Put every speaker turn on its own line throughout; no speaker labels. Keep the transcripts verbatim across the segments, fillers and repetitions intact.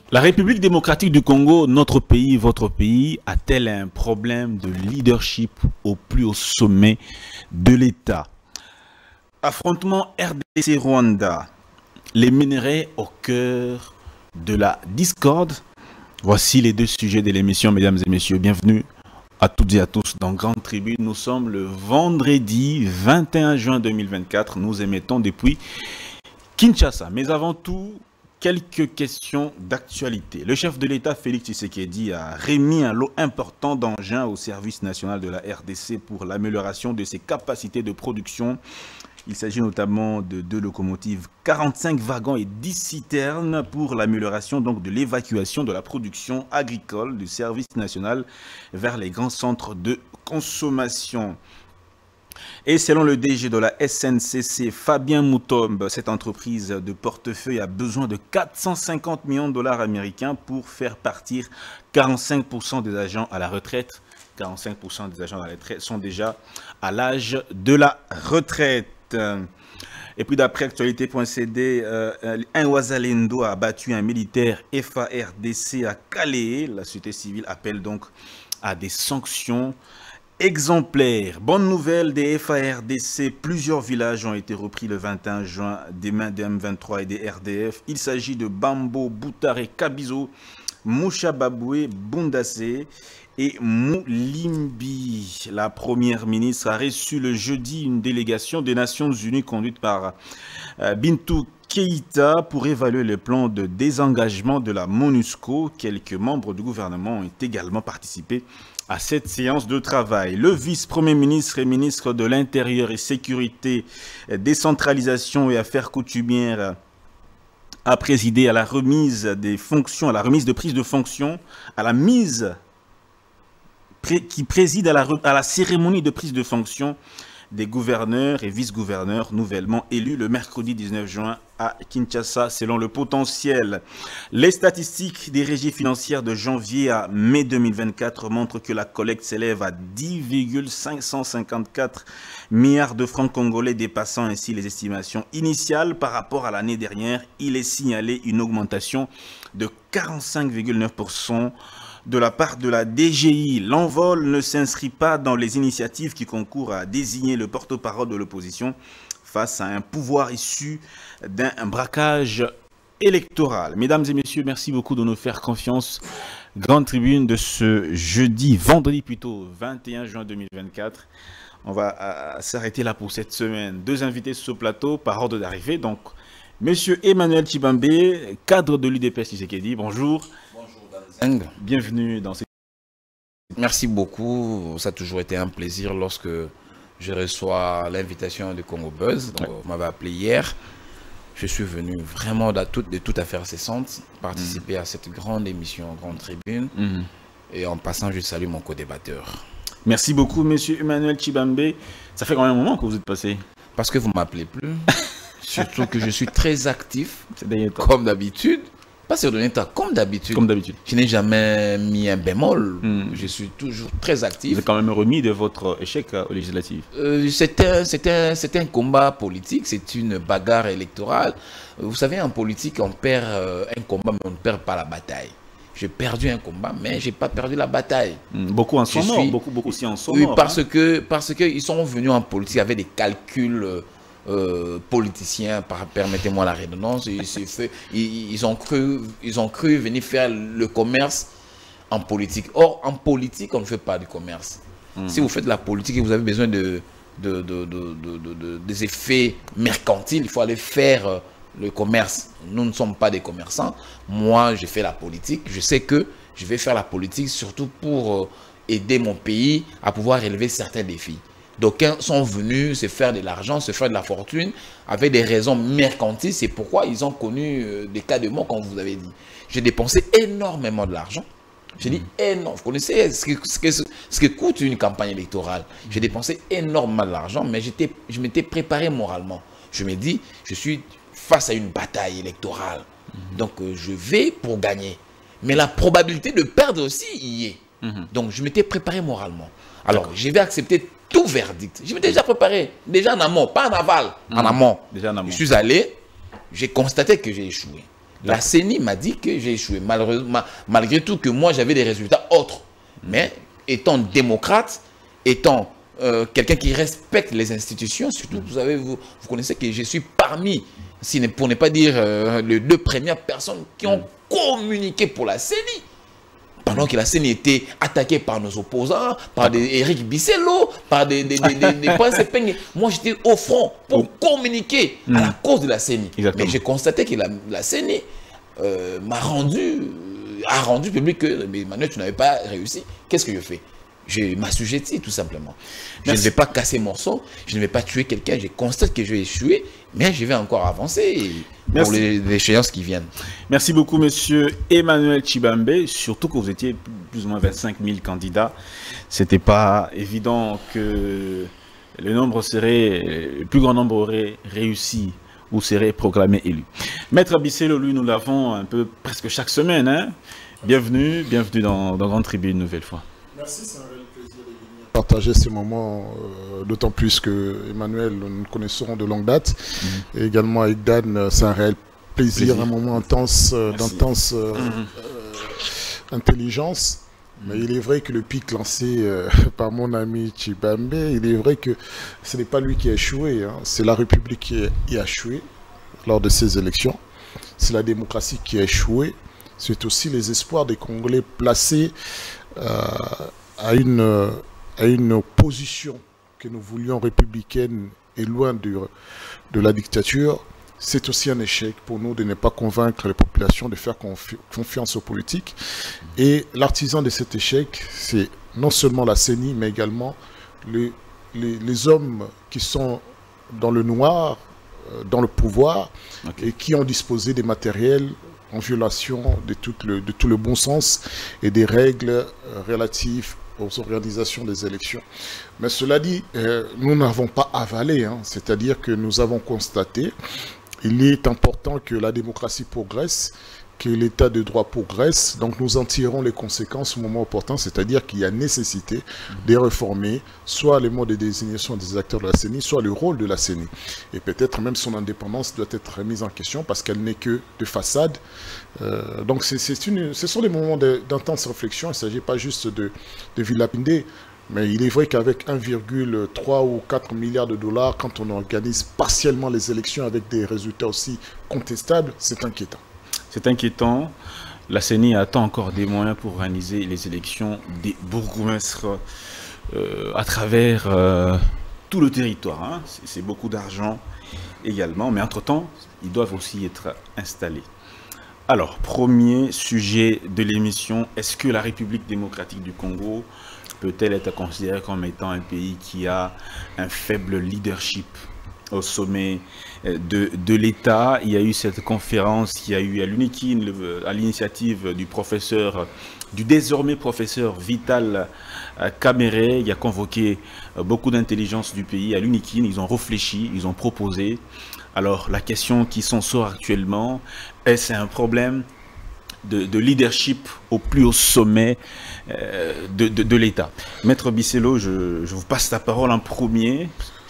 La République démocratique du Congo, notre pays, votre pays, a-t-elle un problème de leadership au plus haut sommet de l'État? Affrontement R D C-Rwanda, les minerais au cœur de la discorde. Voici les deux sujets de l'émission, mesdames et messieurs. Bienvenue à toutes et à tous dans Grande Tribune. Nous sommes le vendredi vingt et un juin deux mille vingt-quatre. Nous émettons depuis Kinshasa. Mais avant tout, quelques questions d'actualité. Le chef de l'État, Félix Tshisekedi, a remis un lot important d'engins au service national de la R D C pour l'amélioration de ses capacités de production. Il s'agit notamment de deux locomotives, quarante-cinq wagons et dix citernes pour l'amélioration donc de l'évacuation de la production agricole du service national vers les grands centres de consommation. Et selon le D G de la S N C C, Fabien Moutombe, cette entreprise de portefeuille a besoin de quatre cent cinquante millions de dollars américains pour faire partir quarante-cinq pour cent des agents à la retraite. quarante-cinq pour cent des agents à la retraite sont déjà à l'âge de la retraite. Et puis d'après actualité point c d, euh, un Ouazalendo a abattu un militaire F A R D C à Calais. La société civile appelle donc à des sanctions exemplaires. Bonne nouvelle des F A R D C, plusieurs villages ont été repris le vingt et un juin des mains des M vingt-trois et des R D F. Il s'agit de Bambo, Boutare, Kabizo, Mouchababoué, Bundassé et Moulimbi. La première ministre a reçu le jeudi une délégation des Nations Unies conduite par euh, Bintou Keïta pour évaluer le plan de désengagement de la MONUSCO. Quelques membres du gouvernement ont également participé à cette séance de travail. Le vice-premier ministre et ministre de l'Intérieur et Sécurité, Décentralisation et Affaires coutumières a présidé à la remise des fonctions, à la remise de prise de fonction, à la mise qui préside à la, à la cérémonie de prise de fonction des gouverneurs et vice-gouverneurs nouvellement élus le mercredi dix-neuf juin à Kinshasa selon le potentiel. Les statistiques des régies financières de janvier à mai deux mille vingt-quatre montrent que la collecte s'élève à dix virgule cinq cent cinquante-quatre milliards de francs congolais, dépassant ainsi les estimations initiales par rapport à l'année dernière. Il est signalé une augmentation de quarante-cinq virgule neuf pour cent de la part de la D G I. L'envol ne s'inscrit pas dans les initiatives qui concourent à désigner le porte-parole de l'opposition face à un pouvoir issu d'un braquage électoral. Mesdames et messieurs, merci beaucoup de nous faire confiance. Grande Tribune de ce jeudi, vendredi plutôt, vingt et un juin deux mille vingt-quatre. On va s'arrêter là pour cette semaine. Deux invités sur ce plateau par ordre d'arrivée. Donc, Monsieur Emmanuel Tshibambe, cadre de l'U D P S Tshisekedi, bonjour. Bienvenue dans cette...
Merci beaucoup. Ça a toujours été un plaisir lorsque je reçois l'invitation de Congo Buzz. Donc, ouais. On m'avait appelé hier. Je suis venu vraiment de toute, de toute affaire cessante participer mmh. à cette grande émission, Grande Tribune. Mmh. Et en passant, je salue mon co-débatteur.
Merci beaucoup, Monsieur Emmanuel Tshibambe. Ça fait combien de moment que vous êtes passé?
Parce que vous ne m'appelez plus. Surtout que je suis très actif, comme d'habitude. Pas sur le temps, comme d'habitude.
Comme d'habitude.
Je n'ai jamais mis un bémol. Mm. Je suis toujours très actif.
Vous êtes quand même remis de votre échec aux législatives.
Euh, c'est un, un, un combat politique, c'est une bagarre électorale. Vous savez, en politique, on perd euh, un combat, mais on ne perd pas la bataille. J'ai perdu un combat, mais je n'ai pas perdu la bataille.
Mm. Beaucoup en sont morts, beaucoup, beaucoup aussi en sont
oui,
morts.
Parce
hein.
que parce qu'ils sont venus en politique avec des calculs... Euh, Euh, politiciens, permettez-moi la redondance, ils, fait, ils, ils, ont cru, ils ont cru venir faire le commerce en politique. Or, en politique, on ne fait pas du commerce. Mmh. Si vous faites de la politique et vous avez besoin de, de, de, de, de, de, de, des effets mercantiles, il faut aller faire le commerce. Nous ne sommes pas des commerçants. Moi, je fais la politique. Je sais que je vais faire la politique surtout pour aider mon pays à pouvoir relever certains défis. D'aucuns sont venus se faire de l'argent, se faire de la fortune avec des raisons mercantiles. C'est pourquoi ils ont connu euh, des cas de mort, comme vous avez dit. J'ai dépensé énormément de l'argent. J'ai dit énorme. Vous connaissez ce que, ce, que, ce que coûte une campagne électorale. J'ai dépensé énormément d'argent, mais je m'étais préparé moralement. Je me dis, je suis face à une bataille électorale. Mm-hmm. Donc, euh, je vais pour gagner. Mais la probabilité de perdre aussi y est. Mm-hmm. Donc, je m'étais préparé moralement. Alors, je vais accepter tout verdict. Je m'étais déjà préparé, déjà en amont, pas en aval, mmh. en amont.
Déjà en amont.
Je suis allé, j'ai constaté que j'ai échoué. La C E N I m'a dit que j'ai échoué, malheureusement, malgré tout que moi j'avais des résultats autres. Mais étant démocrate, étant euh, quelqu'un qui respecte les institutions, surtout, vous savez, vous, vous connaissez que je suis parmi, si, pour ne pas dire euh, les deux premières personnes qui ont communiqué pour la C E N I. Pendant que la C E N I était attaquée par nos opposants, par des Eric Bissello, par des, des, des, des, des Prince Epeng. Moi, j'étais au front pour oh. communiquer mmh. à la cause de la C E N I. Exactement. Mais j'ai constaté que la, la C E N I euh, m'a rendu, a rendu public que, mais Emmanuel, tu n'avais pas réussi. Qu'est-ce que je fais? Je m'assujettis tout simplement. Je Merci. ne vais pas casser mon sang, je ne vais pas tuer quelqu'un, je constate que je vais échouer, mais je vais encore avancer pour les, les échéances qui viennent.
Merci beaucoup, monsieur Emmanuel Tshibambe, surtout que vous étiez plus ou moins vingt-cinq mille candidats. Ce n'était pas évident que le nombre serait, le plus grand nombre aurait réussi ou serait proclamé élu. Maître Bissello, lui, nous l'avons un peu presque chaque semaine. Hein? Bienvenue, bienvenue dans, dans Grande Tribune une nouvelle fois.
Merci, c'est un réel plaisir de venir partager ces moments, euh, d'autant plus que Emmanuel, nous connaissons de longue date, mmh. et également avec Dan, c'est un réel plaisir, plaisir. un moment intense, euh, d'intense euh, mmh. euh, intelligence. Mmh. Mais il est vrai que le pic lancé euh, par mon ami Tshibambe, il est vrai que ce n'est pas lui qui a échoué, hein, c'est la République qui a échoué lors de ces élections, c'est la démocratie qui a échoué, c'est aussi les espoirs des Congolais placés Euh, à, une, euh, à une position que nous voulions républicaine et loin de, de la dictature. C'est aussi un échec pour nous de ne pas convaincre les populations de faire confi confiance aux politiques. Et l'artisan de cet échec, c'est non seulement la C E N I, mais également les, les, les hommes qui sont dans le noir, euh, dans le pouvoir, okay. et qui ont disposé des matériels en violation de tout, le, de tout le bon sens et des règles euh, relatives aux organisations des élections. Mais cela dit, euh, nous n'avons pas avalé, hein, c'est-à-dire que nous avons constaté, il est important que la démocratie progresse, que l'état de droit progresse, donc nous en tirons les conséquences au moment opportun, c'est-à-dire qu'il y a nécessité de réformer soit les modes de désignation des acteurs de la C E N I, soit le rôle de la C E N I. Et peut-être même son indépendance doit être remise en question parce qu'elle n'est que de façade. Euh, donc c'est une, ce sont des moments d'intense réflexion, il ne s'agit pas juste de, de vilapender, mais il est vrai qu'avec un virgule trois ou quatre milliards de dollars, quand on organise partiellement les élections avec des résultats aussi contestables, c'est inquiétant.
C'est inquiétant. La C E N I attend encore des moyens pour organiser les élections des bourgmestres euh, à travers euh, tout le territoire. Hein. C'est beaucoup d'argent également, mais entre-temps, ils doivent aussi être installés. Alors, premier sujet de l'émission, est-ce que la République démocratique du Congo peut-elle être considérée comme étant un pays qui a un faible leadership au sommet de, de l'État? Il y a eu cette conférence qui a eu à l'UNIKIN à l'initiative du professeur, du désormais professeur Vital Kamerhe. Il a convoqué beaucoup d'intelligence du pays à l'UNIKIN. Ils ont réfléchi, ils ont proposé. Alors la question qui s'en sort actuellement, est-ce un problème de, de leadership au plus haut sommet euh, de, de, de l'État? Maître Bissello, je, je vous passe la parole en premier.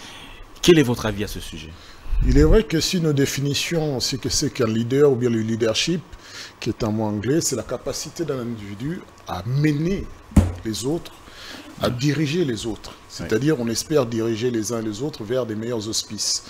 Quel est votre avis à ce sujet?
Il est vrai que si nos définitions, c'est que c'est qu'un leader ou bien le leadership, qui est un mot anglais, c'est la capacité d'un individu à mener les autres, à diriger les autres. C'est-à-dire, on espère diriger les uns et les autres vers des meilleurs auspices.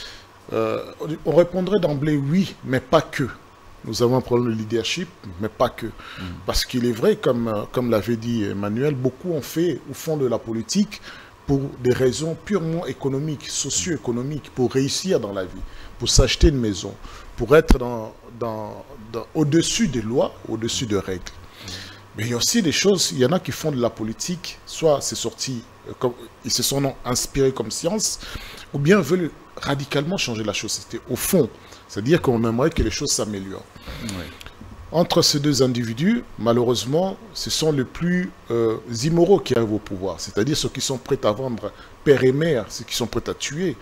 Euh, on répondrait d'emblée oui, mais pas que. Nous avons un problème de leadership, mais pas que. Mm. Parce qu'il est vrai, comme, comme l'avait dit Emmanuel, beaucoup ont fait ou font de la politique pour des raisons purement économiques, socio-économiques, pour réussir dans la vie, pour s'acheter une maison, pour être dans, dans, dans, au-dessus des lois, au-dessus de règles. Mais il y a aussi des choses, il y en a qui font de la politique, soit c'est sorti, comme, ils se sont inspirés comme science, ou bien veulent radicalement changer la chose. C'était au fond, c'est-à-dire qu'on aimerait que les choses s'améliorent. Oui. Entre ces deux individus, malheureusement, ce sont les plus euh, immoraux qui arrivent au pouvoir, c'est-à-dire ceux qui sont prêts à vendre père et mère, ceux qui sont prêts à tuer.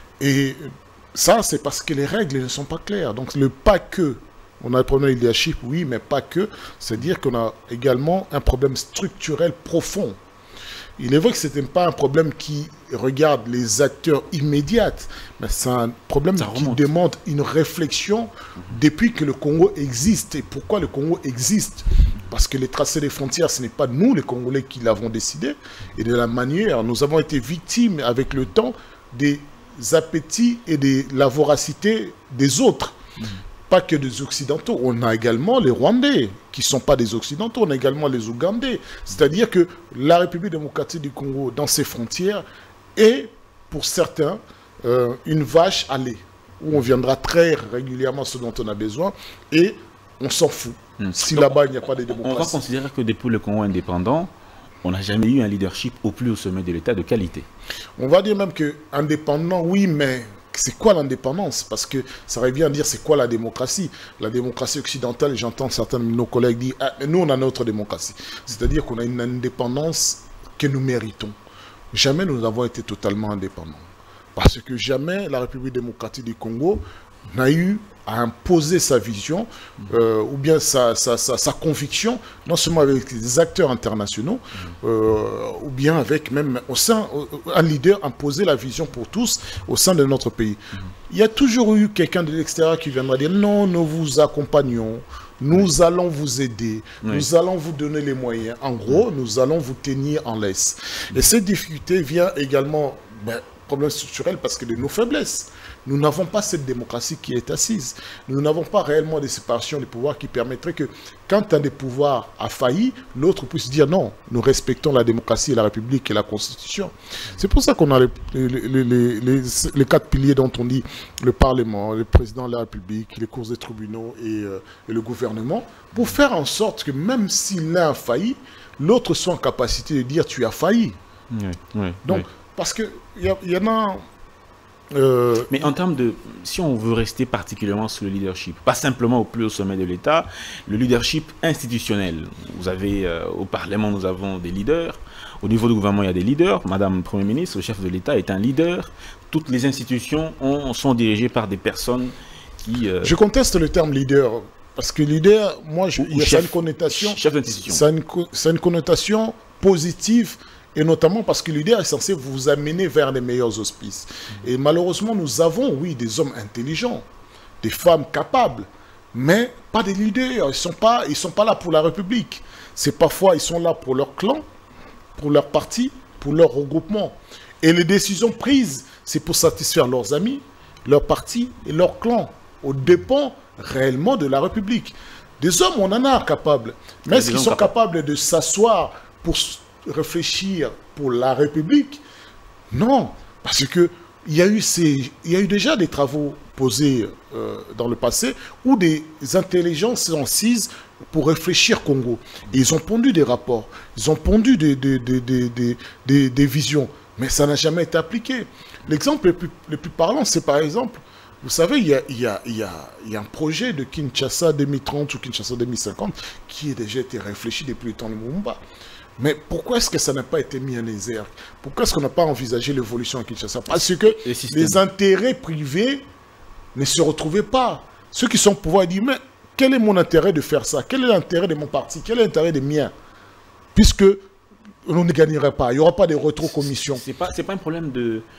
Et ça, c'est parce que les règles ne sont pas claires. Donc le pas que, on a un problème de leadership, oui, mais pas que, c'est-à-dire qu'on a également un problème structurel profond. Il est vrai que ce n'était pas un problème qui regarde les acteurs immédiats, mais c'est un problème qui demande une réflexion depuis que le Congo existe. Et pourquoi le Congo existe? Parce que les tracés des frontières, ce n'est pas nous, les Congolais, qui l'avons décidé. Et de la manière, nous avons été victimes avec le temps des appétits et de la voracité des autres. Mmh. Pas que des Occidentaux. On a également les Rwandais, qui ne sont pas des Occidentaux. On a également les Ougandais. C'est-à-dire que la République démocratique du Congo, dans ses frontières, est, pour certains, euh, une vache à lait, où on viendra traire régulièrement ce dont on a besoin, et on s'en fout. Mmh. Si là-bas, il n'y a pas de démocratie.
On va considérer que depuis le Congo indépendant, on n'a jamais eu un leadership au plus haut sommet de l'État de qualité.
On va dire même que indépendant, oui, mais c'est quoi l'indépendance? Parce que ça revient à dire c'est quoi la démocratie? La démocratie occidentale, j'entends certains de nos collègues dire ah, mais nous on a notre démocratie. C'est-à-dire qu'on a une indépendance que nous méritons. Jamais nous n'avons été totalement indépendants. Parce que jamais la République démocratique du Congo n'a eu à imposer sa vision euh, ou bien sa, sa, sa, sa conviction, non seulement avec les acteurs internationaux, euh, ou bien avec même au sein, un leader imposer la vision pour tous au sein de notre pays. Il y a toujours eu quelqu'un de l'extérieur qui viendra dire non, nous vous accompagnons, nous allons vous aider, oui. nous allons vous donner les moyens. En gros, nous allons vous tenir en laisse. Et cette difficulté vient également, ben, problème structurel parce que de nos faiblesses. Nous n'avons pas cette démocratie qui est assise. Nous n'avons pas réellement des séparations des pouvoirs qui permettraient que, quand un des pouvoirs a failli, l'autre puisse dire non, nous respectons la démocratie et la République et la Constitution. C'est pour ça qu'on a les, les, les, les, les, les quatre piliers dont on dit le Parlement, le Président de la République, les cours des tribunaux et, euh, et le gouvernement, pour faire en sorte que même si l'un a failli, l'autre soit en capacité de dire tu as failli.
Oui, oui,
Donc,
oui.
parce qu'il y, y en a... Euh,
Mais en termes de, si on veut rester particulièrement sur le leadership, pas simplement au plus haut sommet de l'État, le leadership institutionnel. Vous avez, euh, au Parlement, nous avons des leaders. Au niveau du gouvernement, il y a des leaders. Madame le Premier ministre, le chef de l'État, est un leader. Toutes les institutions ont, sont dirigées par des personnes qui... Euh...
Je conteste le terme leader. Parce que leader, moi, je,
ou,
il y a
chef,
une connotation...
Chef d'institution.
Ça a une, ça a une connotation positive. Et notamment parce que l'idée est censée vous amener vers les meilleurs auspices. Et malheureusement, nous avons, oui, des hommes intelligents, des femmes capables, mais pas des leaders. Ils ne sont pas, ils sont pas là pour la République. C'est parfois, ils sont là pour leur clan, pour leur parti, pour leur regroupement. Et les décisions prises, c'est pour satisfaire leurs amis, leur parti et leur clan, au dépens réellement de la République. Des hommes, on en a capables. Mais est-ce qu'ils sont capables, capables de s'asseoir pour... réfléchir pour la République? Non, parce que il y a eu ces, il y a eu déjà des travaux posés euh, dans le passé où des intelligences sont assises pour réfléchir Congo. Et ils ont pondu des rapports, ils ont pondu des, des, des, des, des, des, des visions, mais ça n'a jamais été appliqué. L'exemple le plus, le plus parlant, c'est par exemple, vous savez, il y, a, il, y a, il, y a, il y a un projet de Kinshasa deux mille trente ou Kinshasa deux mille cinquante qui a déjà été réfléchi depuis le temps de Lumumba. Mais pourquoi est-ce que ça n'a pas été mis en exergue? Pourquoi est-ce qu'on n'a pas envisagé l'évolution à Kinshasa? Parce que les intérêts privés ne se retrouvaient pas. Ceux qui sont au pouvoir disent, mais quel est mon intérêt de faire ça? Quel est l'intérêt de mon parti? Quel est l'intérêt des miens? Puisque on ne gagnerait pas. Il n'y aura pas de rétrocommission.
Ce n'est pas, c'est pas un problème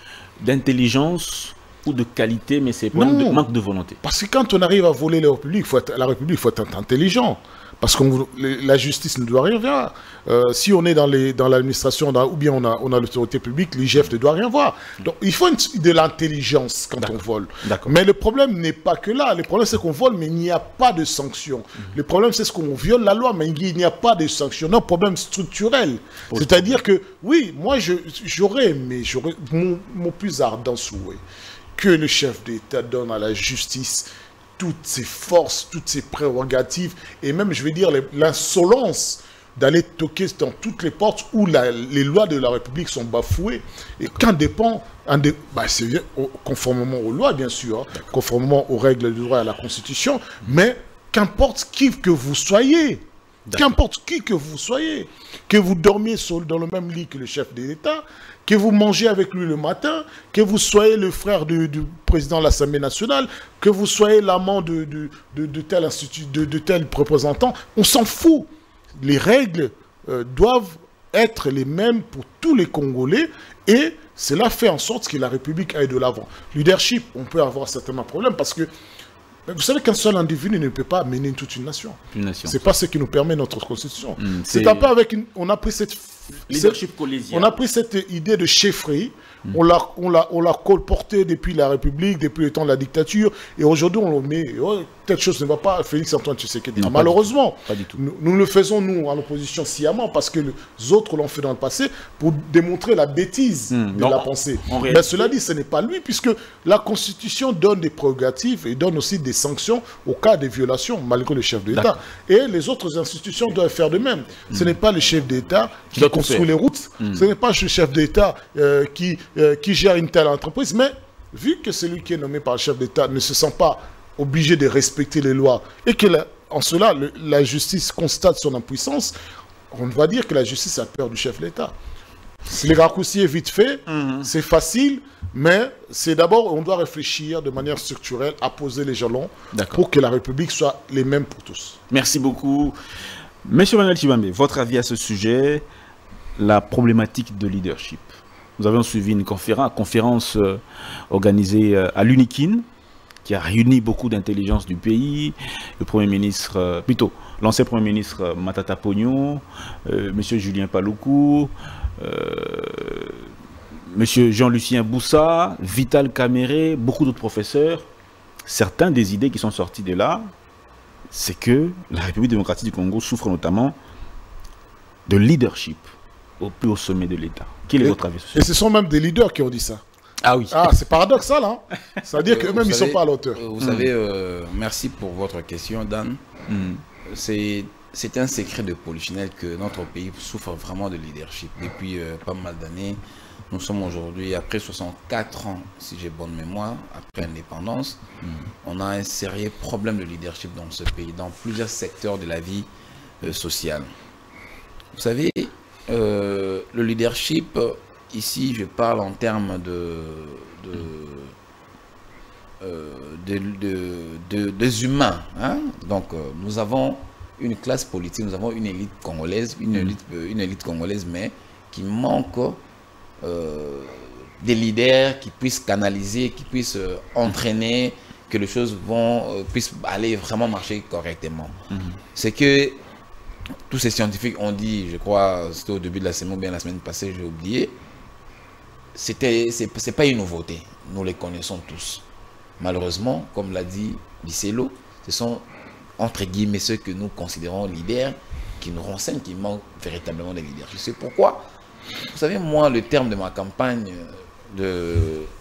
d'intelligence ou de qualité, mais c'est un problème de manque de volonté.
Parce que quand on arrive à voler la République, il faut être, la République, il faut être intelligent. Parce que la justice ne doit rien voir. Euh, si on est dans l'administration, dans ou bien on a, on a l'autorité publique, l'I G F ne doit rien voir. Donc il faut une, de l'intelligence quand on vole. Mais le problème n'est pas que là. Le problème c'est qu'on vole, mais il n'y a pas de sanction. Mm-hmm. Le problème c'est qu'on viole la loi, mais il n'y a pas de sanction. Non, problème structurel. C'est-à-dire que, oui, moi j'aurais aimé, j'aurais mon, mon plus ardent souhait que le chef d'État donne à la justice toutes ses forces, toutes ses prérogatives, et même, je vais dire, l'insolence d'aller toquer dans toutes les portes où la, les lois de la République sont bafouées. Et qu'en dépend, dé, bah c'est conformément aux lois, bien sûr, hein, conformément aux règles du droit et à la Constitution, mais qu'importe qui que vous soyez, qu'importe qui que vous soyez, que vous dormiez sur, dans le même lit que le chef de l'État, que vous mangez avec lui le matin, que vous soyez le frère du, du président de l'Assemblée nationale, que vous soyez l'amant de, de, de, de tel institut, de, de tel représentant, on s'en fout. Les règles euh, doivent être les mêmes pour tous les Congolais et cela fait en sorte que la République aille de l'avant. Leadership, on peut avoir certainement un problème parce que vous savez qu'un seul individu ne peut pas mener toute une nation. Une nation. C'est pas ce qui nous permet notre constitution. Mmh, c'est un peu avec une, on a pris cette
leadership collégien.
On a pris cette idée de chefferie, mmh. on l'a on l'a on l'a colporté depuis la République, depuis le temps de la dictature, et aujourd'hui on le met. Oh, telle chose ne va pas. Félix Antoine Tshisekedi. Non, malheureusement,
pas du tout.
Nous, nous le faisons nous à l'opposition sciemment parce que les autres l'ont fait dans le passé pour démontrer la bêtise mmh. de non, la pensée. Mais réalité... cela dit, ce n'est pas lui puisque la Constitution donne des prérogatives et donne aussi des sanctions au cas de violations malgré le chef d'État. Et les autres institutions doivent faire de même. Mmh. Ce n'est pas le chef d'État qui construit les routes. Mmh. Ce n'est pas le chef d'État euh, qui, euh, qui gère une telle entreprise. Mais vu que celui qui est nommé par le chef d'État ne se sent pas obligé de respecter les lois et que la, en cela le, la justice constate son impuissance, on va dire que la justice a peur du chef d'État. Si les raccourcis est vite fait, mmh. c'est facile, mais c'est d'abord, on doit réfléchir de manière structurelle à poser les jalons pour que la République soit les mêmes pour tous.
Merci beaucoup. Monsieur Manuel Tshibambe, votre avis à ce sujet, la problématique de leadership. Nous avons suivi une conférence, conférence euh, organisée euh, à l'UNIKIN, qui a réuni beaucoup d'intelligence du pays, le Premier ministre, euh, plutôt l'ancien Premier ministre euh, Matata Pognon, euh, Monsieur Julien Paloukou, euh, Monsieur Jean-Lucien Boussa, Vital Kamere, beaucoup d'autres professeurs. Certains des idées qui sont sorties de là, c'est que la République démocratique du Congo souffre notamment de leadership au plus haut sommet de l'État. Quel est et, votre avis sur ça?
Et ce sont même des leaders qui ont dit ça.
Ah oui.
Ah, c'est paradoxal, hein. C'est-à-dire euh, qu'eux-mêmes, ils ne sont pas à l'auteur.
Euh, vous mmh. savez, euh, merci pour votre question, Dan. Mmh. C'est un secret de polichinelle que notre pays souffre vraiment de leadership. Depuis euh, pas mal d'années, nous sommes aujourd'hui, après soixante-quatre ans, si j'ai bonne mémoire, après l'indépendance, mmh. on a un sérieux problème de leadership dans ce pays, dans plusieurs secteurs de la vie euh, sociale. Vous savez, euh, le leadership... Ici, je parle en termes de, de, euh, de, de, de, des humains. Hein? Donc, euh, nous avons une classe politique, nous avons une élite congolaise, une élite, euh, une élite congolaise, mais qui manque euh, des leaders qui puissent canaliser, qui puissent euh, entraîner, que les choses vont, euh, puissent aller vraiment marcher correctement. Mm-hmm. C'est que tous ces scientifiques ont dit, je crois, c'était au début de la semaine ou bien la semaine passée, j'ai oublié, c'est pas une nouveauté, nous les connaissons tous. Malheureusement, comme l'a dit Bisselo, ce sont entre guillemets ceux que nous considérons leaders qui nous renseignent, qui manquent véritablement de leaders. Je sais pourquoi. Vous savez, moi, le terme de ma campagne, de,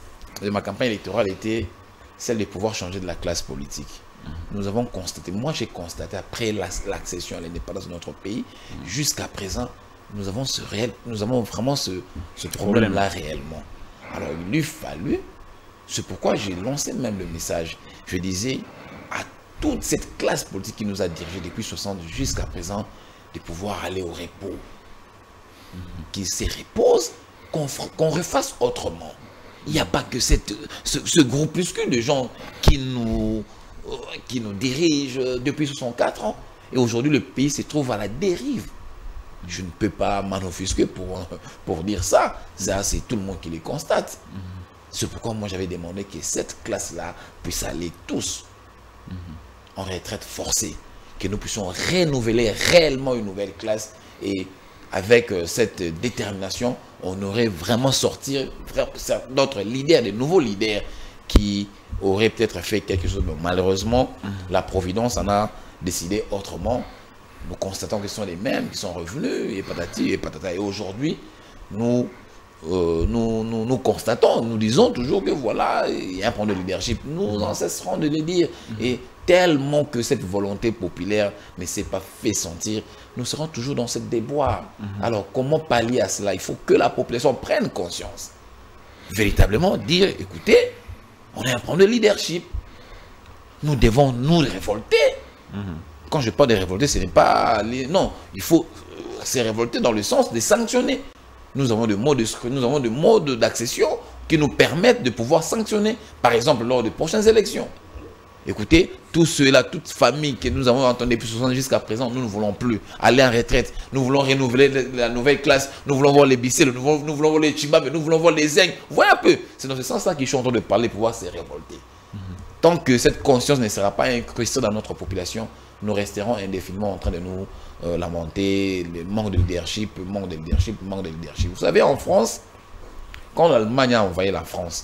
de ma campagne électorale était celle de pouvoir changer de la classe politique. Nous avons constaté, moi j'ai constaté après l'accession à l'indépendance de notre pays, jusqu'à présent, nous avons ce réel, nous avons vraiment ce, ce problème-là réellement. Alors il lui fallu, c'est pourquoi j'ai lancé même le message. Je disais à toute cette classe politique qui nous a dirigés depuis soixante jusqu'à présent, de pouvoir aller au repos. Mm-hmm. Qu'ils se reposent, qu'on qu'on refasse autrement. Il n'y a pas que cette, ce, ce groupuscule de gens qui nous, euh, qui nous dirigent depuis soixante-quatre ans. Et aujourd'hui, le pays se trouve à la dérive. Je ne peux pas m'en offusquer pour, pour dire ça. Ça, c'est tout le monde qui le constate. Mm-hmm. C'est pourquoi moi, j'avais demandé que cette classe-là puisse aller tous mm-hmm. en retraite forcée. Que nous puissions renouveler réellement une nouvelle classe. Et avec euh, cette détermination, on aurait vraiment sorti d'autres leaders, de nouveaux leaders qui auraient peut-être fait quelque chose. Mais malheureusement, mm-hmm. la Providence en a décidé autrement. Nous constatons que ce sont les mêmes qui sont revenus, et patati et patata. Et aujourd'hui, nous, euh, nous, nous, nous constatons, nous disons toujours que voilà, il y a un problème de leadership. Nous n'en cesserons de le dire. Mm-hmm. Et tellement que cette volonté populaire ne s'est pas fait sentir, nous serons toujours dans cette déboire. Mm-hmm. Alors, comment pallier à cela? Il faut que la population prenne conscience. Véritablement dire, écoutez, on a un problème de leadership. Nous devons nous révolter. Mm-hmm. Quand je parle de révolter, ce n'est pas... Les... Non, il faut se révolter dans le sens de sanctionner. Nous avons des modes de... nous avons des modes d'accession qui nous permettent de pouvoir sanctionner, par exemple, lors des prochaines élections. Écoutez, tous ceux-là, toute famille que nous avons entendu depuis soixante jusqu'à présent, nous ne voulons plus aller en retraite. Nous voulons renouveler la nouvelle classe. Nous voulons voir les Bissé, nous voulons, nous voulons voir les Chibab, nous voulons voir les Zeng. Voyez un peu. C'est dans ce sens-là qu'ils sont en train de parler pour pouvoir se révolter. Mm-hmm. Tant que cette conscience ne sera pas incrustée dans notre population, nous resterons indéfiniment en train de nous euh, lamenter, le manque de leadership, manque de leadership, manque de leadership. Vous savez, en France, quand l'Allemagne a envahi la France,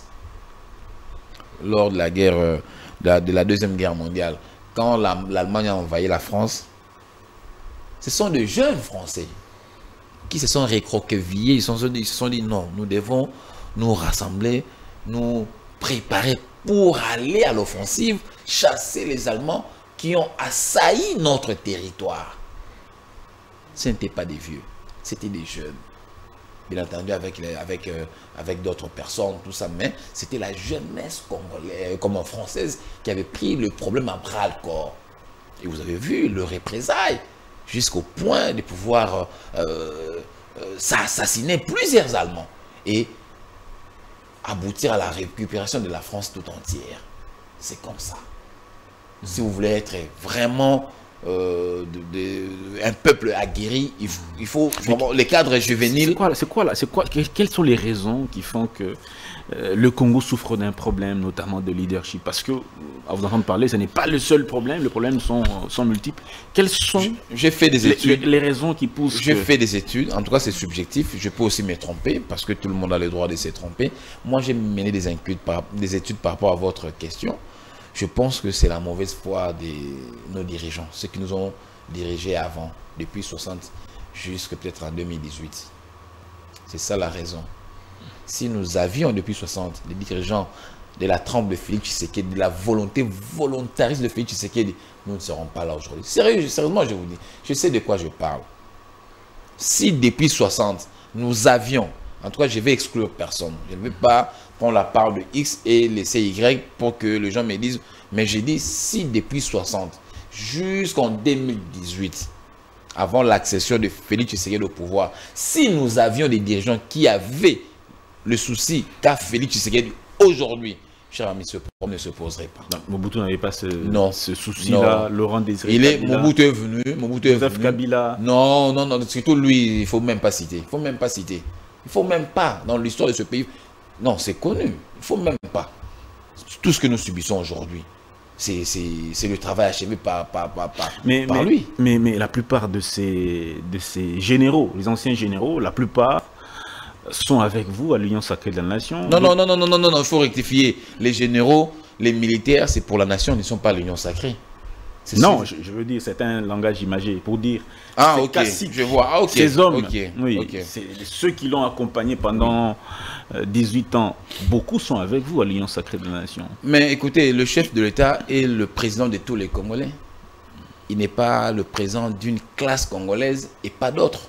lors de la guerre... Euh, De la, de la Deuxième Guerre mondiale, quand l'Allemagne a envahi la France, ce sont de jeunes Français qui se sont récroquevillés, ils, sont, ils se sont dit non, nous devons nous rassembler, nous préparer pour aller à l'offensive, chasser les Allemands qui ont assailli notre territoire. Ce n'étaient pas des vieux, c'était des jeunes. Bien entendu avec, les, avec, euh, avec d'autres personnes, tout ça, mais c'était la jeunesse congolaise, comme française qui avait pris le problème à bras le corps. Et vous avez vu le représailles jusqu'au point de pouvoir euh, euh, assassiner plusieurs Allemands et aboutir à la récupération de la France tout entière. C'est comme ça. Mmh. Si vous voulez être vraiment... Euh, de, de, un peuple aguerri, il faut, il faut vraiment, les cadres juvéniles.
C'est quoi, c'est quoi là, c'est quoi, quelles sont les raisons qui font que euh, le Congo souffre d'un problème, notamment de leadership? Parce que, à vous entendre parler, ce n'est pas le seul problème, les problèmes sont, sont multiples. Quelles sont
j'ai fait des études,
les, les raisons qui poussent?
J'ai
que...
fait des études, en tout cas c'est subjectif, je peux aussi me tromper, parce que tout le monde a le droit de se tromper. Moi j'ai mené des, par, des études par rapport à votre question. Je pense que c'est la mauvaise foi de nos dirigeants, ceux qui nous ont dirigés avant, depuis soixante jusqu'à peut-être en deux mille dix-huit. C'est ça la raison. Si nous avions depuis soixante des dirigeants de la trempe de Félix Tshisekedi, de la volonté volontariste de Félix Tshisekedi, nous ne serons pas là aujourd'hui. Sérieux, sérieusement, je vous dis, je sais de quoi je parle. Si depuis soixante, nous avions, en tout cas, je vais exclure personne, je ne veux pas qu'on la parle de X et laisser Y pour que les gens me disent, mais j'ai dit si depuis soixante jusqu'en deux mille dix-huit, avant l'accession de Félix Tshisekedi au pouvoir, si nous avions des dirigeants qui avaient le souci qu'a Félix Tshisekedi aujourd'hui, cher ami, ce problème ne se poserait pas.
Donc, Mobutu n'avait pas ce,
non.
ce souci-là, Laurent Désiré
Il est,
Kabila.
Mobutu est venu, Mobutu est
Joseph
venu.
Kabila.
Non, non, non, surtout lui, il ne faut même pas citer. Il ne faut même pas citer. Il ne faut même pas, dans l'histoire de ce pays. Non, c'est connu. Il ne faut même pas. Tout ce que nous subissons aujourd'hui, c'est le travail achevé par, par, par, par,
mais,
par
mais,
lui.
Mais, mais la plupart de ces, de ces généraux, les anciens généraux, la plupart sont avec vous à l'Union Sacrée de la Nation.
Non, non, non, non, non, non, non, il faut rectifier. Les généraux, les militaires, c'est pour la nation, ils ne sont pas l'Union Sacrée.
Non, je, je veux dire, c'est un langage imagé pour dire.
Ah, ok, je vois. Ah, ok.
Ces hommes,
okay.
oui,
okay.
ceux qui l'ont accompagné pendant euh, dix-huit ans, beaucoup sont avec vous à l'Union Sacrée de la Nation.
Mais écoutez, le chef de l'État est le président de tous les Congolais. Il n'est pas le président d'une classe congolaise et pas d'autres.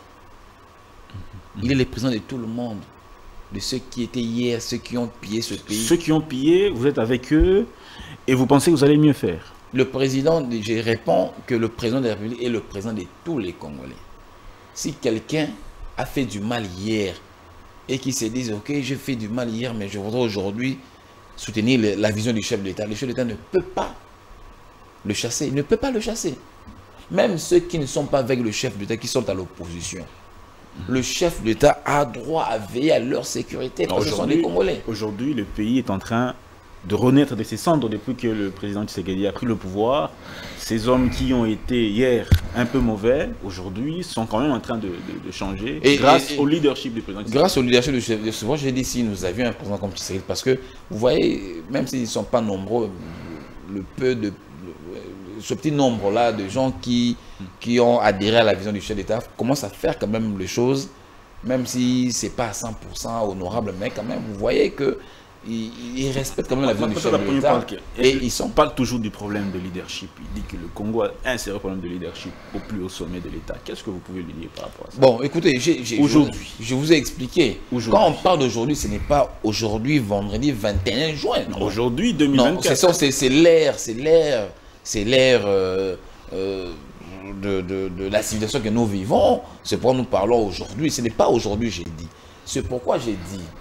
Il est le président de tout le monde. De ceux qui étaient hier, ceux qui ont pillé ce pays.
Ceux qui ont pillé, vous êtes avec eux et vous pensez que vous allez mieux faire?
Le président, je réponds que le président de la République est le président de tous les Congolais. Si quelqu'un a fait du mal hier et qui se dit, ok, j'ai fait du mal hier, mais je voudrais aujourd'hui soutenir le, la vision du chef de l'État, le chef de l'État ne peut pas le chasser. Il ne peut pas le chasser. Même ceux qui ne sont pas avec le chef de l'État, qui sont à l'opposition. Le chef de l'État a droit à veiller à leur sécurité parce que ce sont des Congolais.
Aujourd'hui, le pays est en train de renaître de ses cendres depuis que le président Tshisekedi a pris le pouvoir. Ces hommes qui ont été hier un peu mauvais, aujourd'hui, sont quand même en train de, de, de changer et, grâce et, et, au leadership du président Tshisekedi.
Grâce au leadership du chef de l'État, j'ai dit si nous avions un président comme Tshisekedi, parce que vous voyez, même s'ils ne sont pas nombreux, le peu de... ce petit nombre-là de gens qui, qui ont adhéré à la vision du chef d'État commence à faire quand même les choses, même si ce n'est pas à cent pour cent honorable, mais quand même, vous voyez que ils, ils respectent quand même la vision du chef de l'État.
Et ils sont... On parle toujours du problème de leadership. Il dit que le Congo a un sérieux problème de leadership au plus haut sommet de l'État. Qu'est-ce que vous pouvez lui dire par rapport à ça?
Bon, écoutez, aujourd'hui, je, je vous ai expliqué. Quand on parle d'aujourd'hui, ce n'est pas aujourd'hui, vendredi vingt et un juin.
Aujourd'hui, deux mille vingt-quatre.
Non, c'est l'ère, c'est l'ère, c'est l'ère euh, euh, de, de, de la civilisation que nous vivons. C'est pourquoi nous parlons aujourd'hui. Ce n'est pas aujourd'hui, j'ai dit. C'est pourquoi j'ai dit.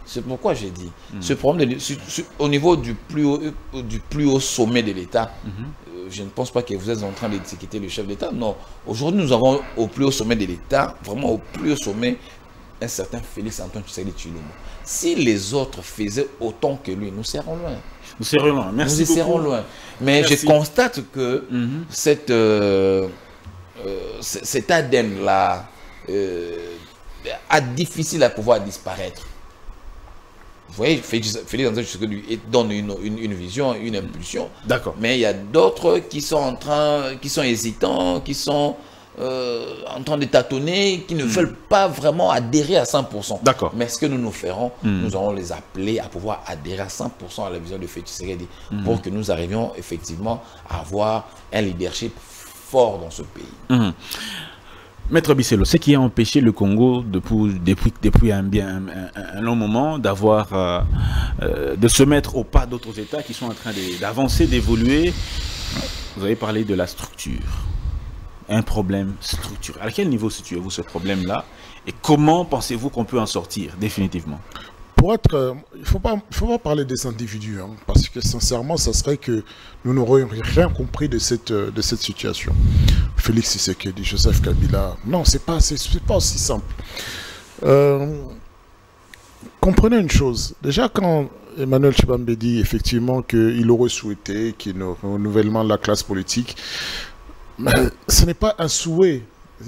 C'est pourquoi j'ai dit,
mmh.
ce problème, de, ce, ce, au niveau du plus haut, du plus haut sommet de l'État, mmh. euh, je ne pense pas que vous êtes en train d'étiqueter le chef d'État. Non, aujourd'hui nous avons au plus haut sommet de l'État, vraiment au plus haut sommet, un certain Félix Antoine Tshisekedi Tshilombo. Si les autres faisaient autant que lui, nous serons loin.
Nous serons loin, merci
Nous serons loin. Mais Merci. je constate que mmh. cette, euh, euh, cet A D N-là euh, a difficile à pouvoir disparaître. Vous voyez, Félix Antoine Tshisekedi donne une, une, une vision, une impulsion.
D'accord.
Mais il y a d'autres qui sont en train, qui sont hésitants, qui sont euh, en train de tâtonner, qui ne mmh. veulent pas vraiment adhérer à cent pour cent. D'accord. Mais ce que nous nous ferons, mmh. nous allons les appeler à pouvoir adhérer à cent pour cent à la vision de Félix Tshisekedi mmh. pour que nous arrivions effectivement à avoir un leadership fort dans ce pays.
Mmh. Maître Bisselo, ce qui a empêché le Congo depuis, depuis, depuis un, bien, un, un long moment d'avoir, euh, euh, de se mettre au pas d'autres États qui sont en train d'avancer, d'évoluer, vous avez parlé de la structure. Un problème structurel. À quel niveau situez-vous ce problème-là et comment pensez-vous qu'on peut en sortir définitivement?
Pour être, euh, il ne faut pas, faut pas parler des individus, hein, parce que sincèrement, ça serait que nous n'aurions rien compris de cette, de cette situation. Félix Tshisekedi, Joseph Kabila, non, c'est pas, c'est pas aussi simple. Euh, comprenez une chose, déjà quand Emmanuel Tshibambe dit effectivement qu'il aurait souhaité qu'il y ait un renouvellement de la classe politique, mais ce n'est pas un souhait,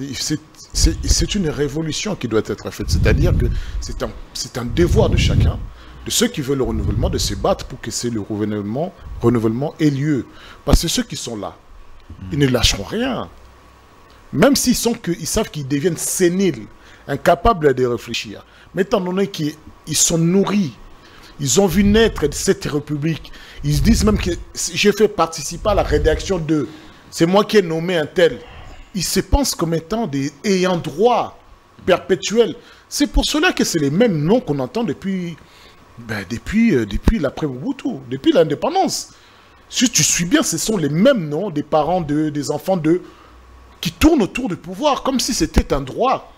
c'est une révolution qui doit être faite. C'est-à-dire que c'est un, un devoir de chacun, de ceux qui veulent le renouvellement, de se battre pour que le renouvellement, renouvellement ait lieu. Parce que ceux qui sont là, ils ne lâcheront rien. Même s'ils ils savent qu'ils deviennent séniles, incapables de réfléchir. Mais étant donné qu'ils sont nourris, ils ont vu naître cette république, ils se disent même que j'ai fait participer à la rédaction de... C'est moi qui ai nommé un tel. Ils se pensent comme étant des ayants droit perpétuels. C'est pour cela que c'est les mêmes noms qu'on entend depuis, ben, depuis, euh, depuis l'après-Mobutu, depuis l'indépendance. Si tu suis bien, ce sont les mêmes noms des parents, de, des enfants de, qui tournent autour du pouvoir, comme si c'était un droit.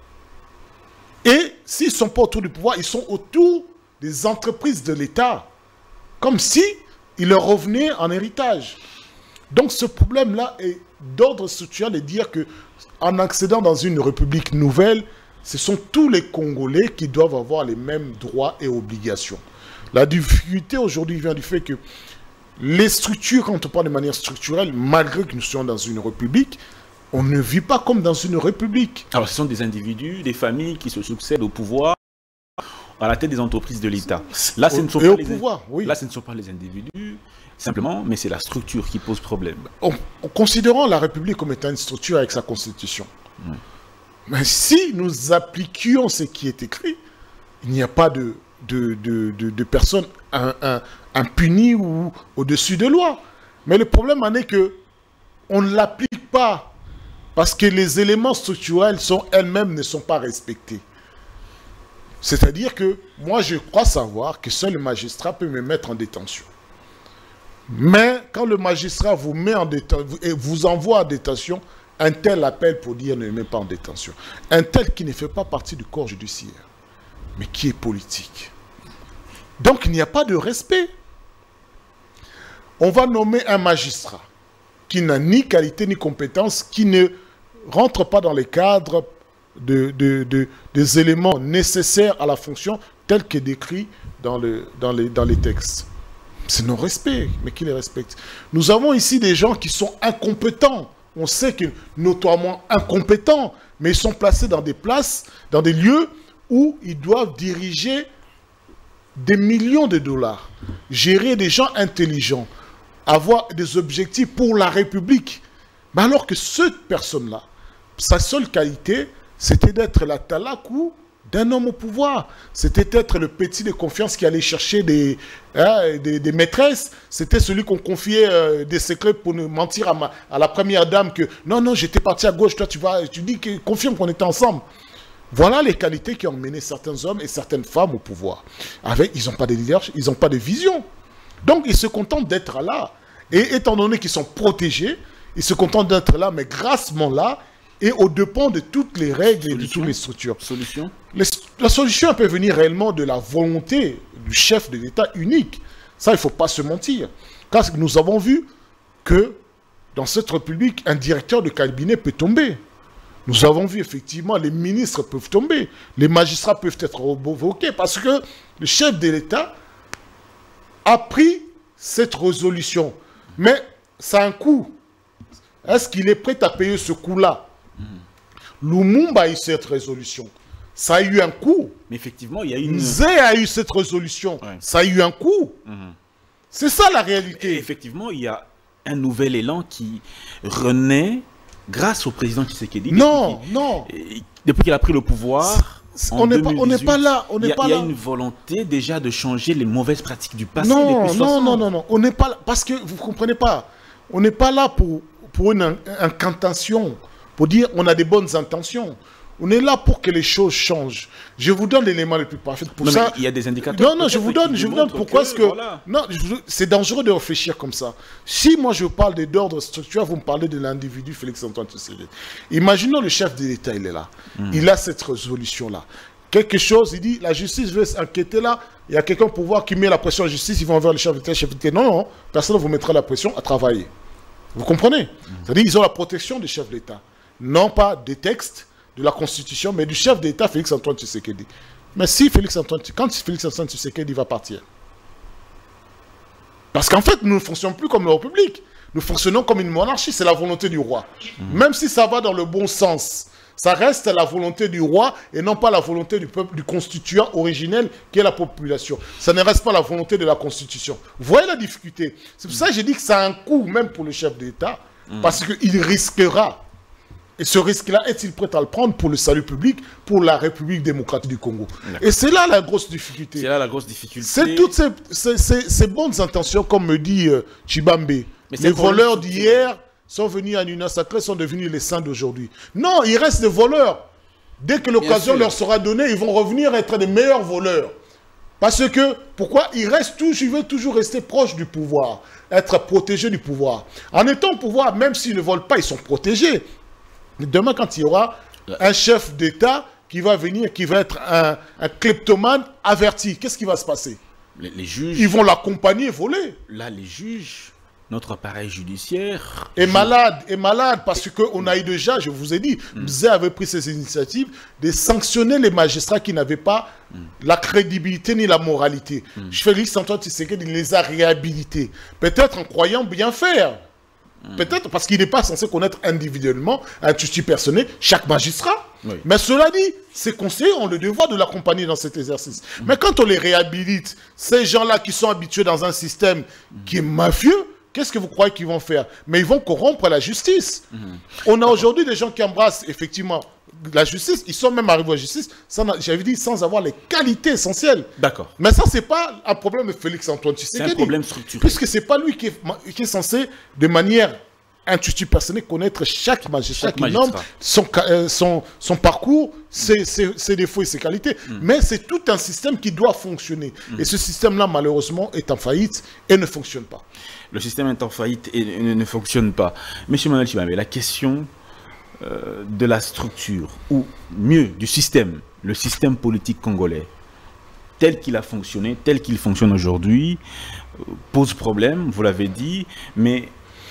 Et s'ils ne sont pas autour du pouvoir, ils sont autour des entreprises de l'État, comme si il leur revenait en héritage. Donc ce problème-là est d'ordre structurel de dire qu'en accédant dans une république nouvelle, ce sont tous les Congolais qui doivent avoir les mêmes droits et obligations. La difficulté aujourd'hui vient du fait que les structures, quand on parle de manière structurelle, malgré que nous soyons dans une république, on ne vit pas comme dans une république.
Alors ce sont des individus, des familles qui se succèdent au pouvoir, à la tête des entreprises de l'État. Là, ce ne sont
et
pas
au
les
pouvoir, oui.
Là, ce ne sont pas les individus, simplement, mais c'est la structure qui pose problème.
En, en considérant la République comme étant une structure avec sa constitution, oui. Mais si nous appliquions ce qui est écrit, il n'y a pas de, de, de, de, de personnes impunies ou au-dessus de loi. Mais le problème en est que on ne l'applique pas parce que les éléments structurels sont elles-mêmes ne sont pas respectés. C'est-à-dire que moi, je crois savoir que seul le magistrat peut me mettre en détention. Mais quand le magistrat vous met en détention et vous envoie en détention, un tel appel pour dire ne me met pas en détention. Un tel qui ne fait pas partie du corps judiciaire, mais qui est politique. Donc il n'y a pas de respect. On va nommer un magistrat qui n'a ni qualité ni compétence, qui ne rentre pas dans les cadres de, de, de, des éléments nécessaires à la fonction tels que décrits dans, le, dans, les, dans les textes. C'est non-respect, mais qui les respecte? Nous avons ici des gens qui sont incompétents. On sait qu'ils sont notoirement incompétents, mais ils sont placés dans des places, dans des lieux où ils doivent diriger des millions de dollars, gérer des gens intelligents, avoir des objectifs pour la République. Mais alors que cette personne-là, sa seule qualité, c'était d'être la talakou d'un homme au pouvoir. C'était d'être le petit de confiance qui allait chercher des, hein, des, des maîtresses. C'était celui qu'on confiait euh, des secrets pour ne mentir à, ma, à la première dame que non, non, j'étais parti à gauche, toi tu vas, tu dis que confirme qu'on était ensemble. Voilà les qualités qui ont mené certains hommes et certaines femmes au pouvoir. Avec, ils n'ont pas de leadership, ils n'ont pas de vision. Donc ils se contentent d'être là. Et étant donné qu'ils sont protégés, ils se contentent d'être là, mais grassement là, et au dépend de toutes les règles solution. Et de toutes les structures.
Solution
les, La solution peut venir réellement de la volonté du chef de l'État unique. Ça, il ne faut pas se mentir. Car nous avons vu que dans cette République, un directeur de cabinet peut tomber. Nous avons vu effectivement, les ministres peuvent tomber, les magistrats peuvent être revoqués parce que le chef de l'État a pris cette résolution. Mais ça a un coût. Est-ce qu'il est prêt à payer ce coût-là? mmh. Lumumba a eu cette résolution. Ça a eu un coût.
Mais effectivement, il y a une...
Nzé a eu cette résolution. Ouais. Ça a eu un coût. Mmh. C'est ça la réalité.
Et effectivement, il y a un nouvel élan qui renaît grâce au président Tshisekedi.
Non, non.
Depuis qu'il a pris le pouvoir,
on n'est pas, pas là. On
il y a,
pas
il y a
là.
une volonté déjà de changer les mauvaises pratiques du passé.
Non,
depuis
non, non, non, non. On n'est pas là. Parce que vous ne comprenez pas. On n'est pas là pour, pour une incantation, pour dire on a des bonnes intentions. On est là pour que les choses changent. Je vous donne l'élément le plus parfait. Pour
non,
ça,
il y a des indicateurs.
Non, non, je vous donne, je vous donne pourquoi est-ce que... Voilà. Non, c'est dangereux de réfléchir comme ça. Si moi je parle d'ordre structurel, vous me parlez de l'individu Félix-Antoine Tshisekedi. Imaginons le chef de l'État, il est là. Mm. Il a cette résolution-là. Quelque chose, il dit, la justice veut s'enquêter là, il y a quelqu'un pour voir qui met la pression à la justice, ils vont envers le chef de l'État, chef de l'État. Non, non, personne ne vous mettra la pression à travailler. Vous comprenez? mm. C'est-à-dire qu'ils ont la protection du chef de l'État. Non pas des textes, de la Constitution, mais du chef d'État Félix-Antoine Tshisekedi. Mais si Félix-Antoine, quand Félix-Antoine Tshisekedi va partir, parce qu'en fait, nous ne fonctionnons plus comme la République, nous fonctionnons comme une monarchie, c'est la volonté du roi. Mmh. Même si ça va dans le bon sens, ça reste la volonté du roi et non pas la volonté du peuple, du constituant originel qui est la population. Ça ne reste pas la volonté de la Constitution. Vous voyez la difficulté? C'est pour ça que j'ai dit que ça a un coût même pour le chef d'État, mmh. parce qu'il risquera. Et ce risque-là, est-il prêt à le prendre pour le salut public, pour la République démocratique du Congo? Et c'est là la grosse difficulté.
C'est là la grosse difficulté.
C'est toutes ces, ces, ces, ces bonnes intentions, comme me dit euh, Chibambe. Les voleurs d'hier sont venus à Nuna Sacré, sont devenus les saints d'aujourd'hui. Non, il reste des voleurs. Dès que l'occasion leur sera donnée, ils vont revenir être des meilleurs voleurs. Parce que, pourquoi? Ils restent toujours, ils veulent toujours rester proches du pouvoir, être protégés du pouvoir. En étant au pouvoir, même s'ils ne volent pas, ils sont protégés. Demain, quand il y aura un chef d'État qui va venir, qui va être un, un kleptomane averti, qu'est-ce qui va se passer?
les, les juges...
Ils vont l'accompagner et voler.
Là, les juges, notre appareil judiciaire...
Est malade, est malade, parce qu'on a eu déjà, je vous ai dit, mm. Mzé avait pris ces initiatives de sanctionner les magistrats qui n'avaient pas mm. la crédibilité ni la moralité. Mm. Félix-Antoine Tshisekedi les a réhabilités. Peut-être en croyant bien faire. Peut-être parce qu'il n'est pas censé connaître individuellement, un tutu personnel, chaque magistrat. Oui. Mais cela dit, ces conseillers ont le devoir de l'accompagner dans cet exercice. Mmh. Mais quand on les réhabilite, ces gens-là qui sont habitués dans un système mmh. qui est mafieux, qu'est-ce que vous croyez qu'ils vont faire? Mais ils vont corrompre la justice. Mmh. On a aujourd'hui des gens qui embrassent effectivement la justice, ils sont même arrivés à la justice, j'avais dit, sans avoir les qualités essentielles.
D'accord.
Mais ça, c'est pas un problème de Félix-Antoine Tshisekedi.
C'est un problème structurel.
Puisque c'est pas lui qui est, qui est censé, de manière intuitive personnelle, connaître chaque magistrat chaque qui magistrat. nomme son, euh, son, son parcours, ses, ses, ses défauts et ses qualités. Mm. Mais c'est tout un système qui doit fonctionner. Mm. Et ce système-là, malheureusement, est en faillite et ne fonctionne pas.
Le système est en faillite et ne, ne fonctionne pas. Monsieur Manuel Chibambe, la question... Euh, de la structure, ou mieux, du système, le système politique congolais, tel qu'il a fonctionné, tel qu'il fonctionne aujourd'hui, euh, pose problème, vous l'avez dit, mais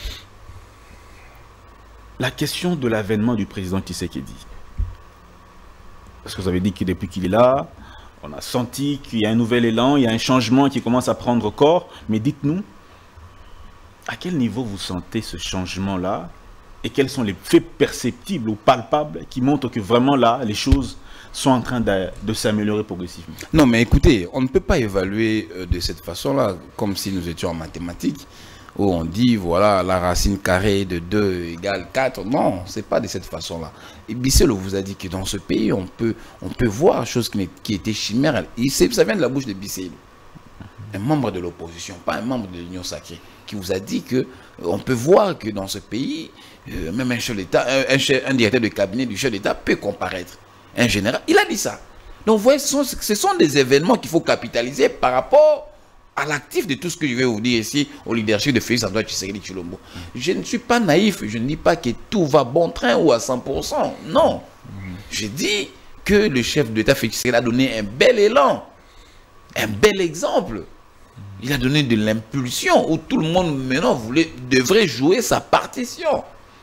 la question de l'avènement du président Tshisekedi, parce que vous avez dit que depuis qu'il est là, on a senti qu'il y a un nouvel élan, il y a un changement qui commence à prendre corps, mais dites-nous, à quel niveau vous sentez ce changement-là? Et quels sont les faits perceptibles ou palpables qui montrent que vraiment là, les choses sont en train de, de s'améliorer progressivement?
Non, mais écoutez, on ne peut pas évaluer euh, de cette façon-là, comme si nous étions en mathématiques, où on dit, voilà, la racine carrée de deux égale quatre. Non, ce n'est pas de cette façon-là. Et Bisselo vous a dit que dans ce pays, on peut, on peut voir chose qui, qui était chimère. Et ça vient de la bouche de Bisselo, un membre de l'opposition, pas un membre de l'Union sacrée, qui vous a dit que on peut voir que dans ce pays, euh, même un chef d'État, un, un, un directeur de cabinet du chef d'État peut comparaître. Un général, il a dit ça. Donc vous voyez, ce sont, ce sont des événements qu'il faut capitaliser par rapport à l'actif de tout ce que je vais vous dire ici au leadership de Félix Antoine Tshisekedi Tshilombo. Je ne suis pas naïf, je ne dis pas que tout va bon train ou à cent pour cent. Non. Je dis que le chef de l'État Félix Tshisekedi a donné un bel élan, un bel exemple. Il a donné de l'impulsion où tout le monde maintenant voulait, devrait jouer sa partition.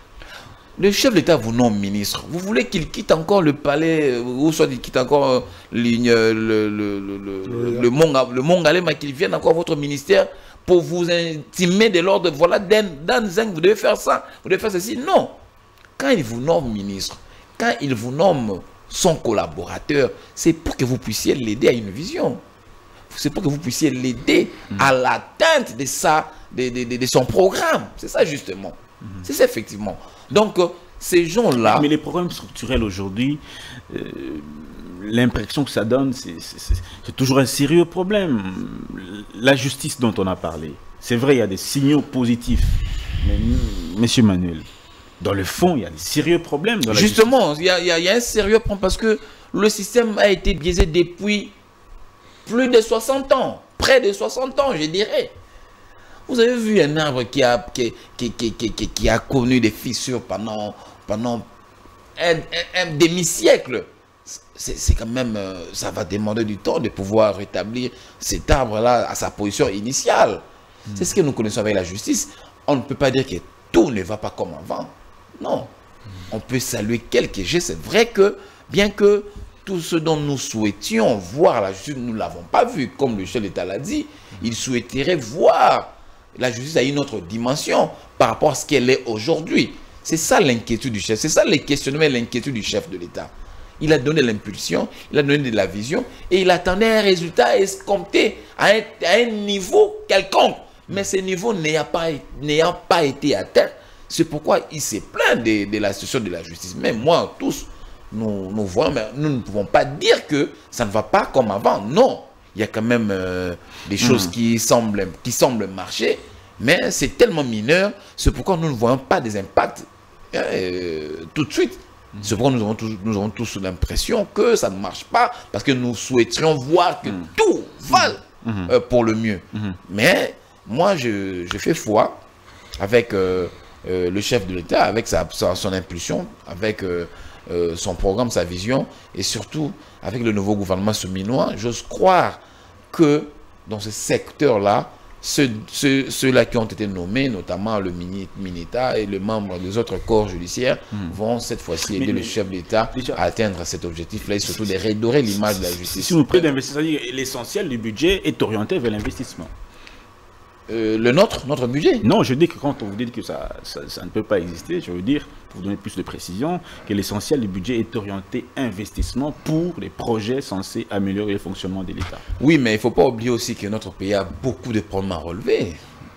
Le chef de l'État vous nomme ministre. Vous voulez qu'il quitte encore le palais, ou soit qu'il quitte encore le, le, le, le, le, le Mont, le Mont Galema, qu'il vienne encore à votre ministère pour vous intimer de l'ordre. Voilà, Dan Zeng, vous devez faire ça, vous devez faire ceci. Non. Quand il vous nomme ministre, quand il vous nomme son collaborateur, c'est pour que vous puissiez l'aider à une vision. C'est pour que vous puissiez l'aider mmh. à l'atteinte de, de, de, de son programme. C'est ça justement. Mmh. C'est ça effectivement. Donc, euh, ces gens-là...
Mais les problèmes structurels aujourd'hui, euh, l'impression que ça donne, c'est toujours un sérieux problème. La justice dont on a parlé, c'est vrai, il y a des signaux positifs. Mais, Monsieur Manuel, dans le fond, il y a des sérieux problèmes. Dans la
Justement, il y, a, il, y a, il y a un sérieux problème parce que le système a été biaisé depuis plus de soixante ans. Près de soixante ans, je dirais. Vous avez vu un arbre qui a, qui, qui, qui, qui, qui, qui a connu des fissures pendant, pendant un, un, un demi-siècle. C'est quand même, euh, ça va demander du temps de pouvoir rétablir cet arbre-là à sa position initiale. Mmh. C'est ce que nous connaissons avec la justice. On ne peut pas dire que tout ne va pas comme avant. Non. Mmh. On peut saluer quelques gestes. C'est vrai que, bien que tout ce dont nous souhaitions voir la justice, nous ne l'avons pas vu, comme le chef d'État l'a dit, mmh. il souhaiterait voir la justice à une autre dimension par rapport à ce qu'elle est aujourd'hui. C'est ça l'inquiétude du chef, c'est ça le questionnement et l'inquiétude du chef de l'État. Il a donné l'impulsion, il a donné de la vision et il attendait un résultat escompté à un, à un niveau quelconque. Mais ce niveau n'ayant pas, n'ayant pas été atteint, c'est pourquoi il s'est plaint de, de la situation de la justice. Mais moi, tous, nous, nous voyons, mais nous ne pouvons pas dire que ça ne va pas comme avant. Non. Il y a quand même euh, des choses mmh. qui, semblent, qui semblent marcher, mais c'est tellement mineur, c'est pourquoi nous ne voyons pas des impacts euh, tout de suite. Mmh. C'est pourquoi nous avons tous, nous avons tous l'impression que ça ne marche pas, parce que nous souhaiterions voir que mmh. tout va mmh. euh, pour le mieux. Mmh. Mais moi, je, je fais foi avec euh, euh, le chef de l'État, avec sa, sa, son impulsion, avec... Euh, Euh, son programme, sa vision, et surtout avec le nouveau gouvernement souminois, j'ose croire que dans ce secteur-là, ceux-là ceux, ceux qui ont été nommés, notamment le Mineta et le membre des autres corps judiciaires, mmh. vont cette fois-ci aider mais, le chef d'État à atteindre cet objectif-là et surtout de redorer l'image de la justice.
Si vous prenez d'investissement, l'essentiel du budget est orienté vers l'investissement.
Euh, le nôtre, notre budget.
Non, je dis que quand on vous dit que ça, ça, ça ne peut pas exister, je veux dire, pour vous donner plus de précision, que l'essentiel du budget est orienté investissement pour les projets censés améliorer le fonctionnement de l'État.
Oui, mais il ne faut pas oublier aussi que notre pays a beaucoup de problèmes à relever.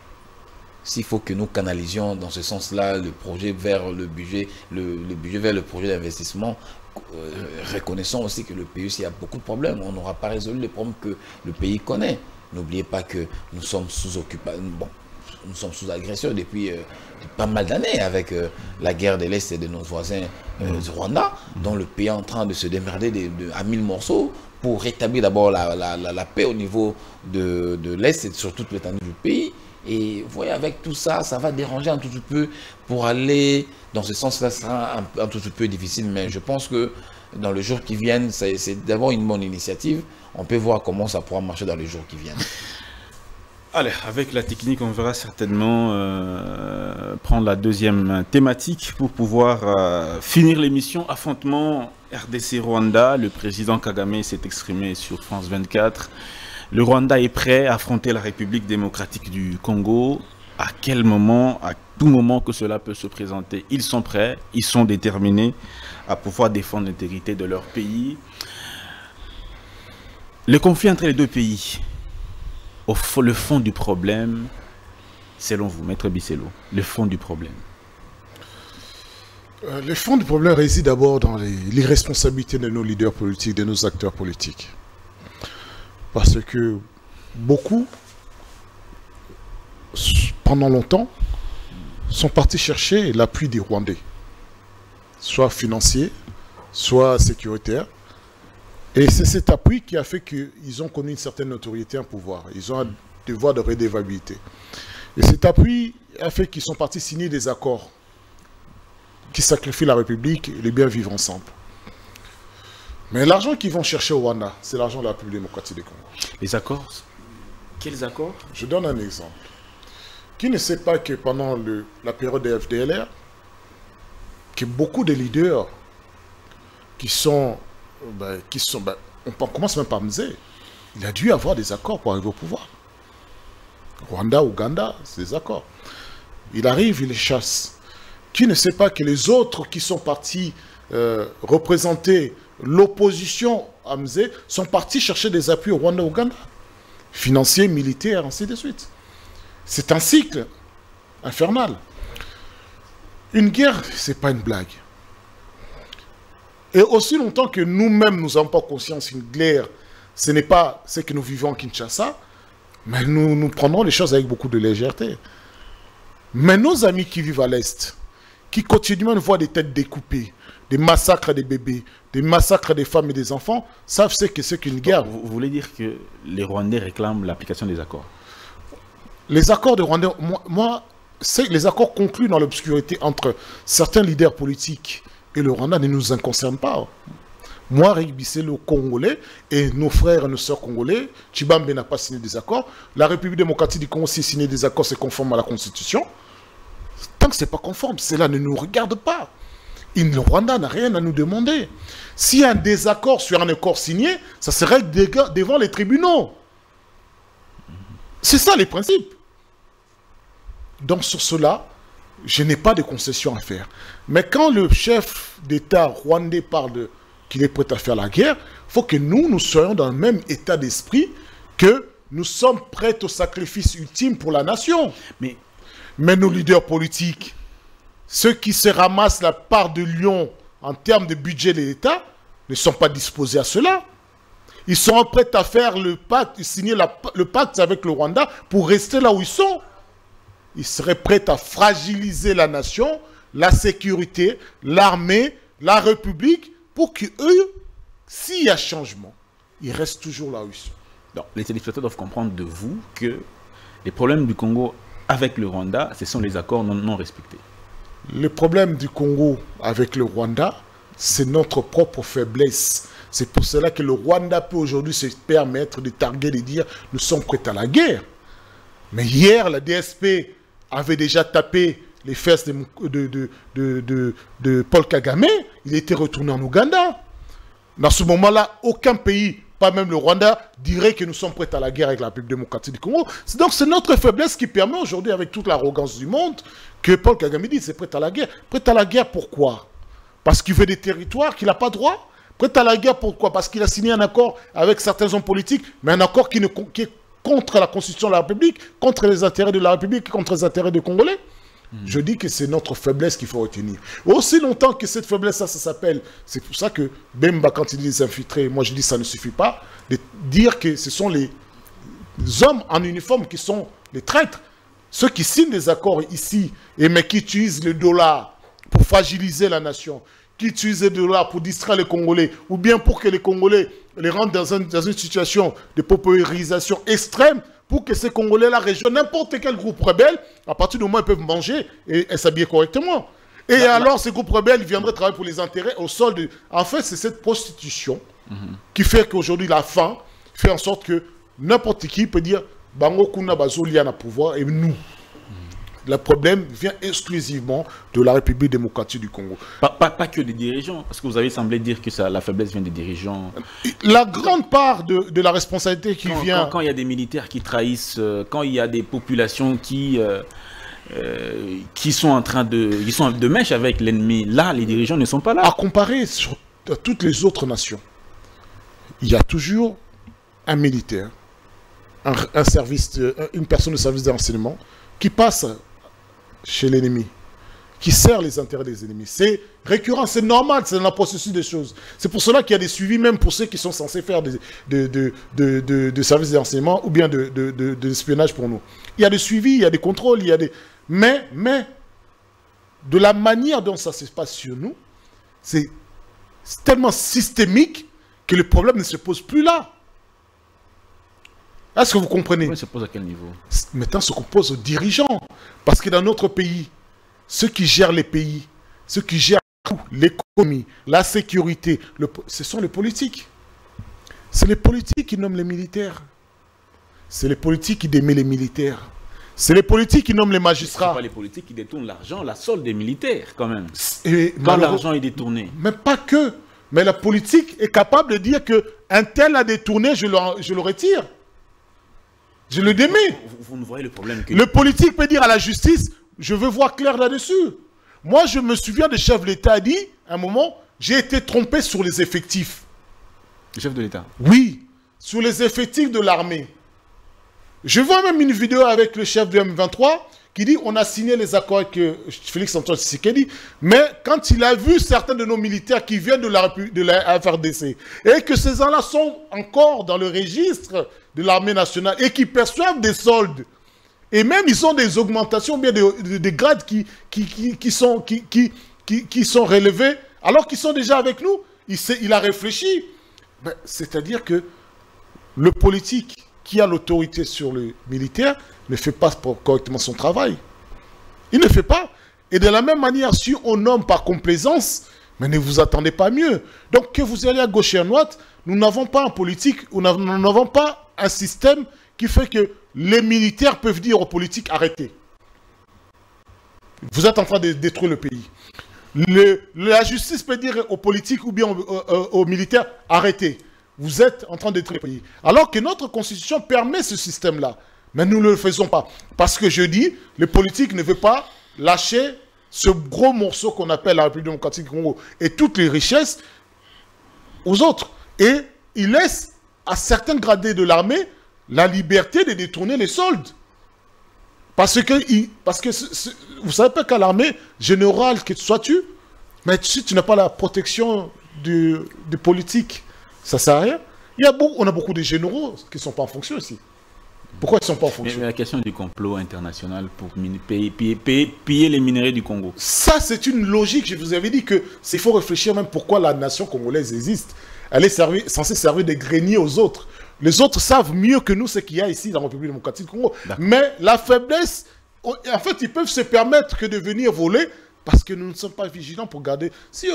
S'il faut que nous canalisions dans ce sens-là le projet vers le budget, le, le budget vers le projet d'investissement, euh, reconnaissons aussi que le pays aussi a beaucoup de problèmes. On n'aura pas résolu les problèmes que le pays connaît. N'oubliez pas que nous sommes sous occupation, bon, nous sommes sous agression depuis, euh, depuis pas mal d'années avec euh, la guerre de l'Est et de nos voisins euh, du Rwanda, dont le pays est en train de se démerder de, de, à mille morceaux pour rétablir d'abord la, la, la, la paix au niveau de, de l'Est et sur toute l'étendue du pays. Et vous voyez, avec tout ça, ça va déranger un tout petit peu pour aller dans ce sens-là, ça sera un, un tout petit peu difficile, mais je pense que dans les jours qui viennent, c'est d'abord une bonne initiative. On peut voir comment ça pourra marcher dans les jours qui viennent.
Allez, avec la technique, on verra certainement euh, prendre la deuxième thématique pour pouvoir euh, finir l'émission. Affrontement R D C-Rwanda. Le président Kagame s'est exprimé sur France vingt-quatre. Le Rwanda est prêt à affronter la République démocratique du Congo. À quel moment, à tout moment que cela peut se présenter, ils sont prêts, ils sont déterminés à pouvoir défendre l'intégrité de leur pays. Le conflit entre les deux pays, au fond, le fond du problème, selon vous, Maître Bisselo, le fond du problème.
Euh, le fond du problème réside d'abord dans l'irresponsabilité de nos leaders politiques, de nos acteurs politiques. Parce que beaucoup, pendant longtemps, sont partis chercher l'appui des Rwandais, soit financier, soit sécuritaire. Et c'est cet appui qui a fait qu'ils ont connu une certaine notoriété, un pouvoir. Ils ont devoir de redevabilité. Et cet appui a fait qu'ils sont partis signer des accords qui sacrifient la République et les bien vivre ensemble. Mais l'argent qu'ils vont chercher au Rwanda, c'est l'argent de la République démocratique du Congo.
Les accords? Quels accords?
Je donne un exemple. Qui ne sait pas que pendant le, la période des F D L R, que beaucoup de leaders qui sont... Ben, qui sont ben, on commence même par Mzee. Il a dû avoir des accords pour arriver au pouvoir. Rwanda, Ouganda, c'est des accords. Il arrive, il les chasse. Qui ne sait pas que les autres qui sont partis euh, représenter l'opposition à Mzee sont partis chercher des appuis au Rwanda, Ouganda. Financiers, militaires, ainsi de suite. C'est un cycle infernal. Une guerre, ce n'est pas une blague. Et aussi longtemps que nous-mêmes, nous n'avons pas conscience qu'une guerre, ce n'est pas ce que nous vivons à Kinshasa, mais nous, nous prendrons les choses avec beaucoup de légèreté. Mais nos amis qui vivent à l'Est, qui continuellement voient des têtes découpées, des massacres des bébés, des massacres des femmes et des enfants, savent ce que c'est qu'une guerre.
Vous, vous voulez dire que les Rwandais réclament l'application des accords?
Les accords de Rwanda, moi, moi c'est les accords conclus dans l'obscurité entre certains leaders politiques et le Rwanda ne nous concerne pas. Moi, Régbissé, le Congolais, et nos frères et nos sœurs congolais, Tshibambe n'a pas signé des accords. La République démocratique du Congo, si signé des accords, c'est conforme à la Constitution. Tant que ce n'est pas conforme, cela ne nous regarde pas. Et le Rwanda n'a rien à nous demander. S'il y a un désaccord sur un accord signé, ça serait devant les tribunaux. C'est ça les principes. Donc sur cela, je n'ai pas de concessions à faire. Mais quand le chef d'État rwandais parle qu'il est prêt à faire la guerre, il faut que nous, nous soyons dans le même état d'esprit que nous sommes prêts au sacrifice ultime pour la nation. Mais, Mais nos leaders politiques, ceux qui se ramassent la part de lion en termes de budget de l'État, ne sont pas disposés à cela. Ils sont prêts à faire le pacte, signer la, le pacte avec le Rwanda pour rester là où ils sont. Ils seraient prêts à fragiliser la nation, la sécurité, l'armée, la République, pour qu'eux, s'il y a changement, ils restent toujours là où ils sont.
Donc, les téléspectateurs doivent comprendre de vous que les problèmes du Congo avec le Rwanda, ce sont les accords non, non respectés.
Le problème du Congo avec le Rwanda, c'est notre propre faiblesse. C'est pour cela que le Rwanda peut aujourd'hui se permettre de targuer, de dire « nous sommes prêts à la guerre ». Mais hier, la D S P avait déjà tapé les fesses de, de, de, de, de, de Paul Kagame. Il était retourné en Ouganda. Dans ce moment-là, aucun pays, pas même le Rwanda, dirait que nous sommes prêts à la guerre avec la République démocratique du Congo. Donc c'est notre faiblesse qui permet aujourd'hui, avec toute l'arrogance du monde, que Paul Kagame dit c'est prêt à la guerre. Prêt à la guerre pourquoi? Parce qu'il veut des territoires qu'il n'a pas droit. Prêt à la guerre pourquoi? Parce qu'il a signé un accord avec certains hommes politiques, mais un accord qui, ne, qui est contre la Constitution de la République, contre les intérêts de la République, contre les intérêts des Congolais. Mmh. Je dis que c'est notre faiblesse qu'il faut retenir. Aussi longtemps que cette faiblesse, ça, ça s'appelle... C'est pour ça que Bemba, quand il dit les infiltrés, moi je dis que ça ne suffit pas, de dire que ce sont les hommes en uniforme qui sont les traîtres. Ceux qui signent des accords ici, et mais qui utilisent le dollar pour fragiliser la nation, qui utilisent le dollar pour distraire les Congolais, ou bien pour que les Congolais les rendent dans, un, dans une situation de paupérisation extrême, pour que ces Congolais-là rejoignent n'importe quel groupe rebelle, à partir du moment où ils peuvent manger et, et s'habiller correctement. Et là, alors, là, ces groupes rebelles viendraient travailler pour les intérêts au sol de... En fait, c'est cette prostitution mm-hmm. qui fait qu'aujourd'hui, la faim fait en sorte que n'importe qui peut dire « Bango kuna bazo liana pouvoir » et nous. Le problème vient exclusivement de la République démocratique du Congo.
Pas, pas, pas que des dirigeants, parce que vous avez semblé dire que ça, la faiblesse vient des dirigeants.
La grande part de, de la responsabilité qui
quand,
vient...
Quand, quand il y a des militaires qui trahissent, euh, quand il y a des populations qui, euh, euh, qui sont en train de... Qui sont de mèche avec l'ennemi, là, les dirigeants ne sont pas là.
À comparer sur, à toutes les autres nations, il y a toujours un militaire, un, un service de, une personne de service de renseignement qui passe chez l'ennemi, qui sert les intérêts des ennemis. C'est récurrent, c'est normal, c'est dans le processus des choses. C'est pour cela qu'il y a des suivis, même pour ceux qui sont censés faire des, de, de, de, de, de services d'enseignement ou bien de, de, de, de l'espionnage pour nous. Il y a des suivis, il y a des contrôles, il y a des... Mais, mais, de la manière dont ça se passe sur nous, c'est tellement systémique que le problème ne se pose plus là. Est-ce que vous comprenez?
Oui, ça pose à quel niveau?
Maintenant, ce qu'on pose aux dirigeants. Parce que dans notre pays, ceux qui gèrent les pays, ceux qui gèrent tout, l'économie, la sécurité, le, ce sont les politiques. C'est les politiques qui nomment les militaires. C'est les politiques qui démettent les militaires. C'est les politiques qui nomment les magistrats.
Ce pas les politiques qui détournent l'argent, la solde des militaires, quand même.
Et
quand l'argent est détourné.
Mais pas que. Mais la politique est capable de dire qu'un tel a détourné, je le, je le retire. Je le démets.
Vous, vous ne voyez le problème que...
Le politique peut dire à la justice, je veux voir clair là-dessus. Moi, je me souviens, le chef de l'État a dit, à un moment, j'ai été trompé sur les effectifs.
Le chef de l'État?
Oui, sur les effectifs de l'armée. Je vois même une vidéo avec le chef du M vingt-trois qui dit on a signé les accords avec euh, Félix-Antoine Tshisekedi, mais quand il a vu certains de nos militaires qui viennent de la, de la F R D C et que ces gens-là sont encore dans le registre de l'armée nationale et qui perçoivent des soldes, et même ils ont des augmentations, bien des, des, des grades qui, qui, qui, qui, sont, qui, qui, qui, qui sont relevés, alors qu'ils sont déjà avec nous, il, il a réfléchi. Ben, c'est-à-dire que le politique qui a l'autorité sur le militaire ne fait pas correctement son travail. Il ne fait pas. Et de la même manière, si on nomme par complaisance, mais ne vous attendez pas mieux. Donc que vous allez à gauche et à droite, nous n'avons pas un politique, nous n'avons pas un système qui fait que les militaires peuvent dire aux politiques arrêtez. Vous êtes en train de détruire le pays. Le, la justice peut dire aux politiques ou bien aux, aux, aux militaires arrêtez. Vous êtes en train de détruire le pays. Alors que notre constitution permet ce système-là. Mais nous ne le faisons pas. Parce que je dis, le politique ne veut pas lâcher ce gros morceau qu'on appelle la République démocratique du Congo et toutes les richesses aux autres. Et il laisse à certains gradés de l'armée la liberté de détourner les soldes. Parce que, il, parce que c est, c est, vous savez pas qu'à l'armée, général que sois-tu, mais si tu n'as pas la protection du, du politique, ça ne sert à rien. Il y a beaucoup, on a beaucoup de généraux qui ne sont pas en fonction aussi. Pourquoi ils ne sont pas en fonction?
Mais la question du complot international pour payer, payer, payer, piller les minéraux du Congo.
Ça, c'est une logique. Je vous avais dit qu'il faut réfléchir même pourquoi la nation congolaise existe. Elle est servi, censée servir de grenier aux autres. Les autres savent mieux que nous ce qu'il y a ici dans la République démocratique du Congo. Mais la faiblesse, en fait, ils peuvent se permettre que de venir voler parce que nous ne sommes pas vigilants pour garder. Si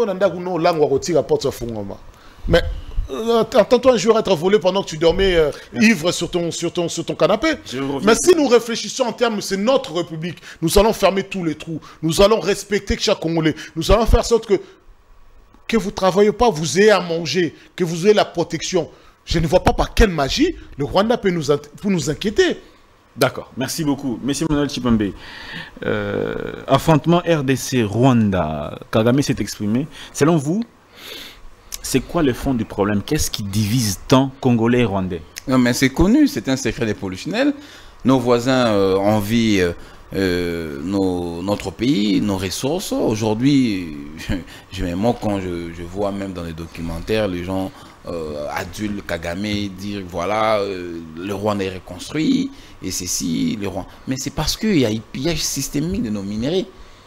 mais euh, attends-toi un jour à être volé pendant que tu dormais euh, ivre sur ton, sur, ton, sur ton canapé. Mais si nous réfléchissons en termes, c'est notre République, nous allons fermer tous les trous, nous allons respecter chaque Congolais, nous allons faire en sorte que, que vous ne travaillez pas, vous ayez à manger, que vous ayez la protection. Je ne vois pas par quelle magie le Rwanda peut nous, peut nous inquiéter.
D'accord, merci beaucoup. Monsieur Manuel Chipembe, euh, affrontement R D C-Rwanda, Kagame s'est exprimé. Selon vous, c'est quoi le fond du problème? Qu'est-ce qui divise tant Congolais et Rwandais?
Non, mais c'est connu, c'est un secret des polichinelles. Nos voisins euh, envient euh, euh, nos, notre pays, nos ressources. Aujourd'hui, je, je me moque quand je, je vois même dans les documentaires les gens euh, adultes, Kagame, dire voilà, euh, le Rwanda est reconstruit, et ceci, le Rwanda. Mais c'est parce qu'il y a un pillage systémique de nos minéraux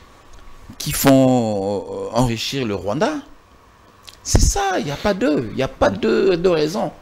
qui font euh, enrichir le Rwanda. C'est ça, il n'y a pas d'eux, il n'y a pas de, de raison.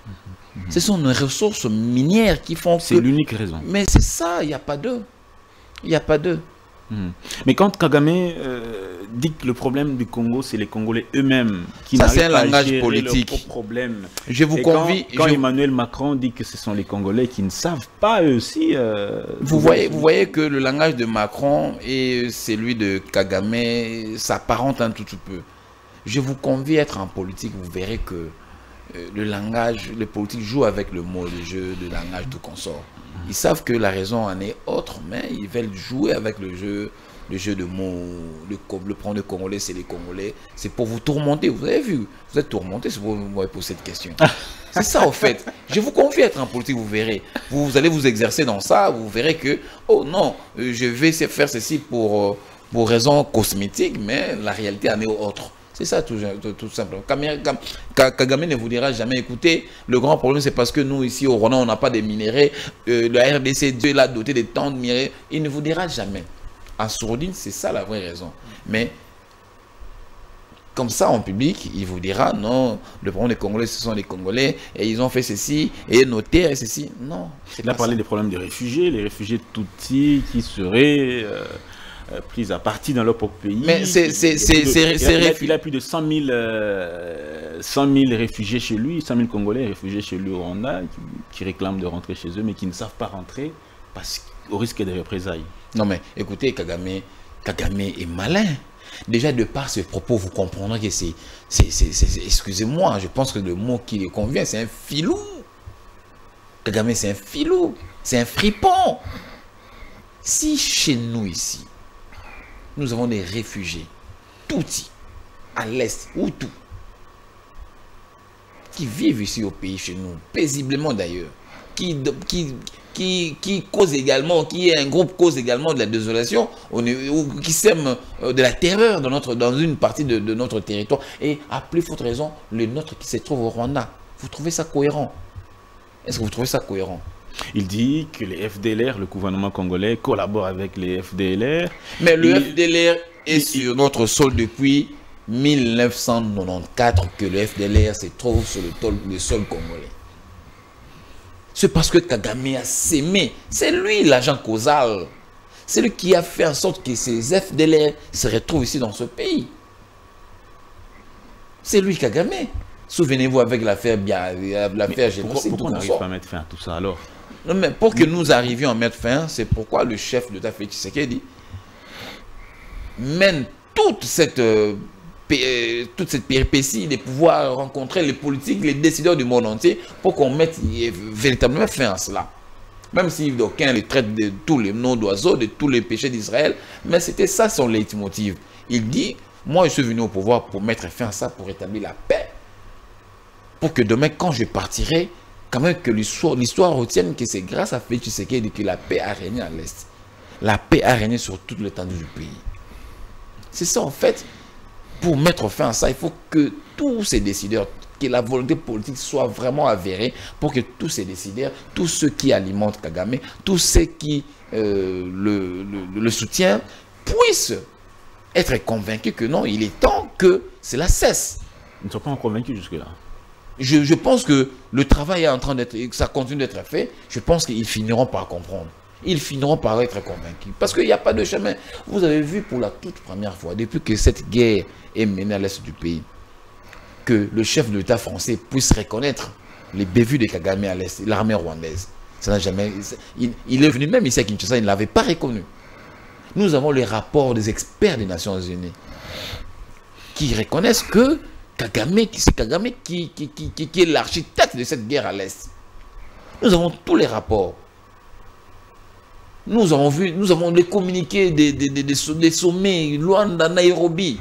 Ce sont nos ressources minières qui font que...
C'est l'unique raison.
Mais c'est ça, il n'y a pas d'eux. Il n'y a pas d'eux.
Mmh. Mais quand Kagame euh, dit que le problème du Congo, c'est les Congolais eux-mêmes qui
n'arrivent pas
à
gérer
leurs propres problèmes.
Je vous convie...
Quand, quand
je...
Emmanuel Macron dit que ce sont les Congolais qui ne savent pas eux aussi... Euh,
vous, voyez, vous voyez que le langage de Macron et celui de Kagame s'apparentent un tout petit peu. Je vous convie à être en politique, vous verrez que euh, le langage, les politiques jouent avec le mot, le jeu, le langage de consort. Ils savent que la raison en est autre, mais ils veulent jouer avec le jeu, le jeu de mots. Le, le prendre le Congolais, c'est les Congolais. C'est pour vous tourmenter. Vous avez vu, vous êtes tourmenté, c'est pour vous poser cette question. C'est ça, au fait. Je vous confie à être en politique, vous verrez. Vous, vous allez vous exercer dans ça, vous verrez que, oh non, je vais faire ceci pour, pour raison cosmétique, mais la réalité en est autre. C'est ça tout, tout, tout simplement. Kagame ne vous dira jamais, écoutez, le grand problème c'est parce que nous ici au Rwanda on n'a pas de minéraux, euh, le R D C Dieu l'a doté de tant de minéraux, il ne vous dira jamais. En sourdine, c'est ça la vraie raison. Mais comme ça en public, il vous dira non, le problème des Congolais, ce sont les Congolais, et ils ont fait ceci, et nos terres, et ceci. Non.
Il a parlé ça. Des problèmes des réfugiés, les réfugiés Tutsis qui seraient euh, euh, pris à partie dans leur propre pays.
Mais c'est...
Il a plus de cent mille, euh, cent mille réfugiés chez lui, cent mille Congolais réfugiés chez lui au Rwanda, qui, qui réclament de rentrer chez eux, mais qui ne savent pas rentrer parce qu'au risque de représailles.
Non mais écoutez, Kagame, Kagame est malin. Déjà, de par ce propos, vous comprendrez que c'est... Excusez-moi, je pense que le mot qui lui convient, c'est un filou. Kagame, c'est un filou. C'est un fripon. Si chez nous, ici, nous avons des réfugiés, Tutsis, à l'Est, ou tout, qui vivent ici au pays, chez nous, paisiblement d'ailleurs, qui... qui Qui, qui cause également, qui est un groupe cause également de la désolation, ou qui sème de la terreur dans, notre, dans une partie de, de notre territoire. Et à plus forte raison, le nôtre qui se trouve au Rwanda. Vous trouvez ça cohérent? Est-ce que vous trouvez ça cohérent? Il dit que les F D L R, le gouvernement congolais, collabore avec les F D L R. Mais le il, F D L R est il, sur il, notre sol depuis mille neuf cent quatre-vingt-quatorze que le F D L R se trouve sur le, tol, le sol congolais. C'est parce que Kagame a sémé. C'est lui l'agent causal. C'est lui qui a fait en sorte que ces F D L R se retrouvent ici dans ce pays. C'est lui Kagame. Souvenez-vous avec l'affaire l'affaire génocide. Pourquoi, pourquoi on n'arrive pas à mettre fin à tout ça alors? Non, mais pour que nous arrivions à mettre fin, c'est pourquoi le chef de l'État Félix Tshisekedi mène toute cette... Euh, toute cette péripétie de pouvoir rencontrer les politiques, les décideurs du monde entier pour qu'on mette véritablement fin à cela. Même si d'aucuns les traitent de tous les noms d'oiseaux, de tous les péchés d'Israël, mais c'était ça son leitmotiv. Il dit, moi je suis venu au pouvoir pour mettre fin à ça, pour rétablir la paix. Pour que demain, quand je partirai, quand même que l'histoire retienne que c'est grâce à Félix Tshisekedi que la paix a régné à l'Est. La paix a régné sur toute l'étendue du pays. C'est ça en fait. Pour mettre fin à ça, il faut que tous ces décideurs, que la volonté politique soit vraiment avérée, pour que tous ces décideurs, tous ceux qui alimentent Kagame, tous ceux qui euh, le, le, le soutiennent, puissent être convaincus que non, il est temps que cela cesse. Ils ne sont pas convaincus jusque-là. Je, je pense que le travail est en train d'être, ça continue d'être fait, je pense qu'ils finiront par comprendre. Ils finiront par être convaincus. Parce qu'il n'y a pas de chemin. Vous avez vu pour la toute première fois, depuis que cette guerre est menée à l'est du pays, que le chef de l'État français puisse reconnaître les bévues de Kagame à l'est, l'armée rwandaise. Ça n'a jamais... Il, il est venu même ici à Kinshasa, il ne l'avait pas reconnu. Nous avons les rapports des experts des Nations Unies qui reconnaissent que Kagame, c'est Kagame qui, qui, qui, qui, qui est l'architecte de cette guerre à l'est. Nous avons tous les rapports. Nous avons vu, nous avons les communiqués des, des, des, des, des sommets, Luanda, Nairobi,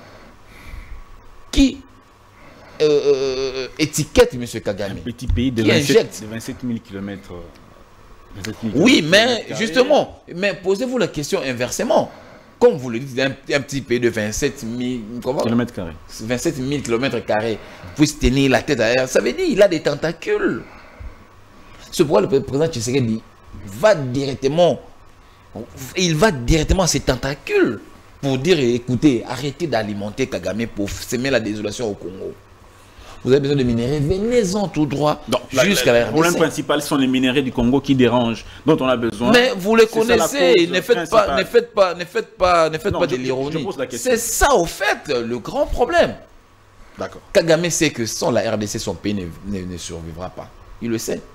qui euh, euh, étiquette M. Kagame. Un petit pays de vingt-sept mille kilomètres. Oui, mais justement, mais posez-vous la question inversement. Comme vous le dites, un, un petit pays de vingt-sept mille kilomètres carrés, vingt-sept mille kilomètres carrés, puisse tenir la tête ailleurs, ça veut dire qu'il a des tentacules. C'est pourquoi le président Tshisekedi dit va directement, il va directement à ses tentacules pour dire, écoutez, arrêtez d'alimenter Kagame pour semer la désolation au Congo. Vous avez besoin de minéraux, venez-en tout droit jusqu'à la R D C. Le problème principal sont les minéraux du Congo qui dérangent, dont on a besoin. Mais vous les connaissez, ne faites pas, ne faites pas, ne faites pas, ne faites pas de l'ironie. C'est ça au fait le grand problème. D'accord. Kagame sait que sans la R D C, son pays ne, ne, ne survivra pas. Il le sait.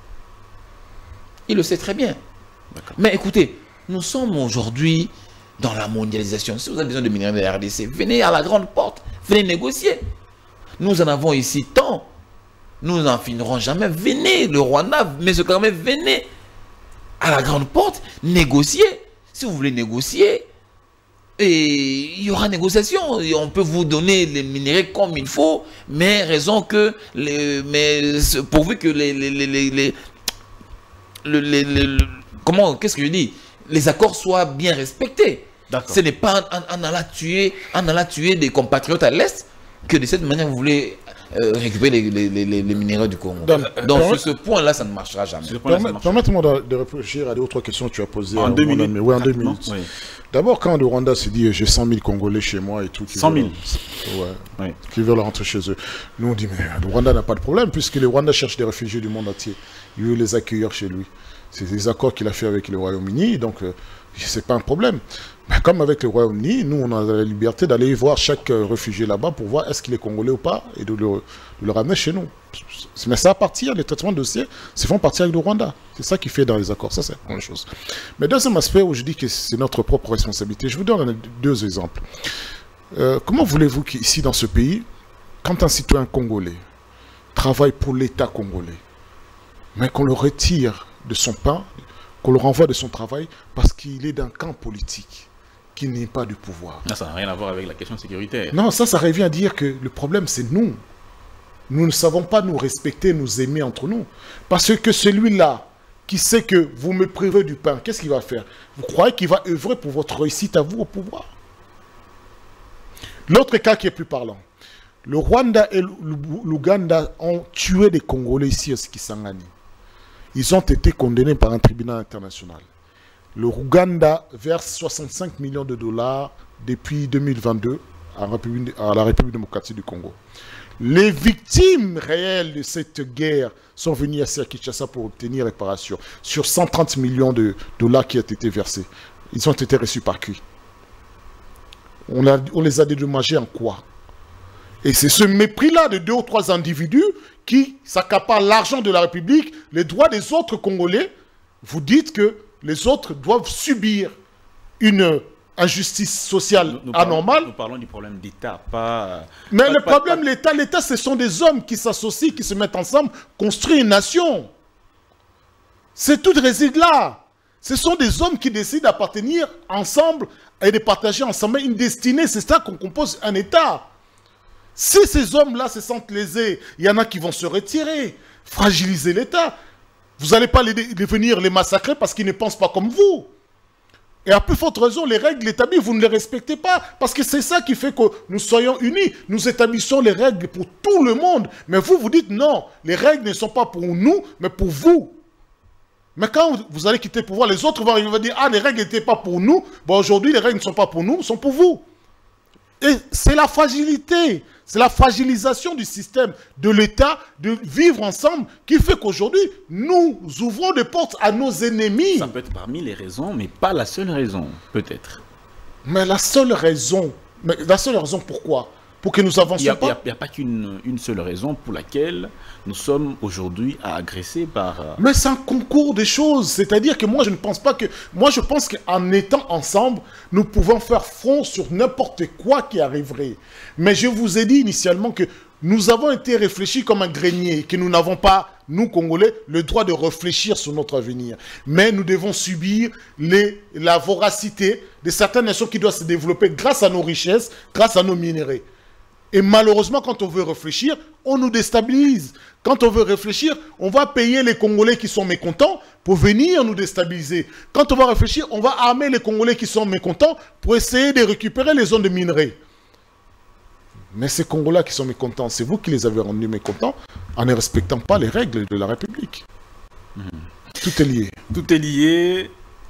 Il le sait très bien. Mais écoutez, nous sommes aujourd'hui dans la mondialisation. Si vous avez besoin de minéraux de la R D C, venez à la grande porte, venez négocier. Nous en avons ici tant. Nous n'en finirons jamais. Venez, le Rwanda, mais ce quand même, venez à la grande porte, négocier. Si vous voulez négocier, et il y aura négociation. Et on peut vous donner les minéraux comme il faut, mais raison que, les, mais pourvu que les, les, les, les, les Le, le, le, le, comment, qu'est-ce que je dis? Les accords soient bien respectés. Ce n'est pas en, en, allant tuer, en allant tuer des compatriotes à l'Est que de cette manière vous voulez euh, récupérer les, les, les, les minéraux du Congo.
Dans,
Donc
permet,
sur ce point-là, ça ne marchera jamais.
Permettez-moi de, de réfléchir à deux ou trois questions que tu as posées.
En deux minutes.
Oui, en deux minutes.
Oui.
D'abord, quand le Rwanda s'est dit j'ai cent mille Congolais chez moi et tout, qui
cent mille
veulent, ouais,
oui.
qui veulent rentrer chez eux. Nous on dit mais le Rwanda n'a pas de problème puisque le Rwanda cherche des réfugiés du monde entier. Il veut les accueillir chez lui. C'est des accords qu'il a fait avec le Royaume-Uni, donc euh, c'est pas un problème. Mais comme avec le Royaume-Uni, nous on a la liberté d'aller voir chaque euh, réfugié là-bas pour voir est-ce qu'il est congolais ou pas et de le, de le ramener chez nous. Mais ça appartient, les traitements de dossiers, c'est font partie avec le Rwanda. C'est ça qui fait dans les accords, ça c'est la première chose. Mais deuxième aspect où je dis que c'est notre propre responsabilité, je vous donne deux exemples. Euh, comment voulez-vous qu'ici dans ce pays, quand un citoyen congolais travaille pour l'État congolais, mais qu'on le retire de son pain, qu'on le renvoie de son travail parce qu'il est d'un camp politique, qui n'est pas du pouvoir.
Non, ça n'a rien à voir avec la question sécuritaire.
Non, ça, ça revient à dire que le problème, c'est nous. Nous ne savons pas nous respecter, nous aimer entre nous. Parce que celui-là, qui sait que vous me privez du pain, qu'est-ce qu'il va faire? Vous croyez qu'il va œuvrer pour votre réussite à vous au pouvoir? L'autre cas qui est plus parlant. Le Rwanda et l'Ouganda ont tué des Congolais ici à Kisangani. Ils ont été condamnés par un tribunal international. Le Ouganda verse soixante-cinq millions de dollars depuis deux mille vingt-deux à la République, à la République démocratique du Congo. Les victimes réelles de cette guerre sont venues ici à Kinshasa pour obtenir réparation sur cent trente millions de dollars qui ont été versés. Ils ont été reçus par qui? On, a, on les a dédommagés en quoi? Et c'est ce mépris-là de deux ou trois individus qui s'accaparent l'argent de la République, les droits des autres Congolais. Vous dites que les autres doivent subir une injustice sociale
nous, nous
anormale.
Parlons, nous parlons du problème d'État, pas...
Mais
pas,
le
pas,
problème, l'État, l'État, ce sont des hommes qui s'associent, qui se mettent ensemble, construisent une nation. C'est tout réside là. Ce sont des hommes qui décident d'appartenir ensemble et de partager ensemble une destinée. C'est ça qu'on compose un État. Si ces hommes-là se sentent lésés, il y en a qui vont se retirer, fragiliser l'État. Vous n'allez pas les, les venir les massacrer parce qu'ils ne pensent pas comme vous. Et à plus forte raison, les règles établies, vous ne les respectez pas. Parce que c'est ça qui fait que nous soyons unis. Nous établissons les règles pour tout le monde. Mais vous, vous dites non, les règles ne sont pas pour nous, mais pour vous. Mais quand vous allez quitter le pouvoir, les autres vont, vont dire, ah, les règles n'étaient pas pour nous. Bon, aujourd'hui, les règles ne sont pas pour nous, elles sont pour vous. Et c'est la fragilité, c'est la fragilisation du système, de l'État, de vivre ensemble, qui fait qu'aujourd'hui, nous ouvrons des portes à nos ennemis.
Ça peut être parmi les raisons, mais pas la seule raison, peut-être.
Mais la seule raison, mais la seule raison pourquoi? Pour que nous avancions pas?
Il n'y a, a pas qu'une une seule raison pour laquelle nous sommes aujourd'hui agressés par...
Mais c'est un concours de choses. C'est-à-dire que moi, je ne pense pas que... Moi, je pense qu'en étant ensemble, nous pouvons faire front sur n'importe quoi qui arriverait. Mais je vous ai dit initialement que nous avons été réfléchis comme un grenier, que nous n'avons pas, nous, Congolais, le droit de réfléchir sur notre avenir. Mais nous devons subir les, la voracité de certaines nations qui doivent se développer grâce à nos richesses, grâce à nos minéraux. Et malheureusement, quand on veut réfléchir, on nous déstabilise. Quand on veut réfléchir, on va payer les Congolais qui sont mécontents pour venir nous déstabiliser. Quand on va réfléchir, on va armer les Congolais qui sont mécontents pour essayer de récupérer les zones de minerais. Mais ces Congolais qui sont mécontents, c'est vous qui les avez rendus mécontents en ne respectant pas les règles de la République. Mmh. Tout est lié.
Tout est lié.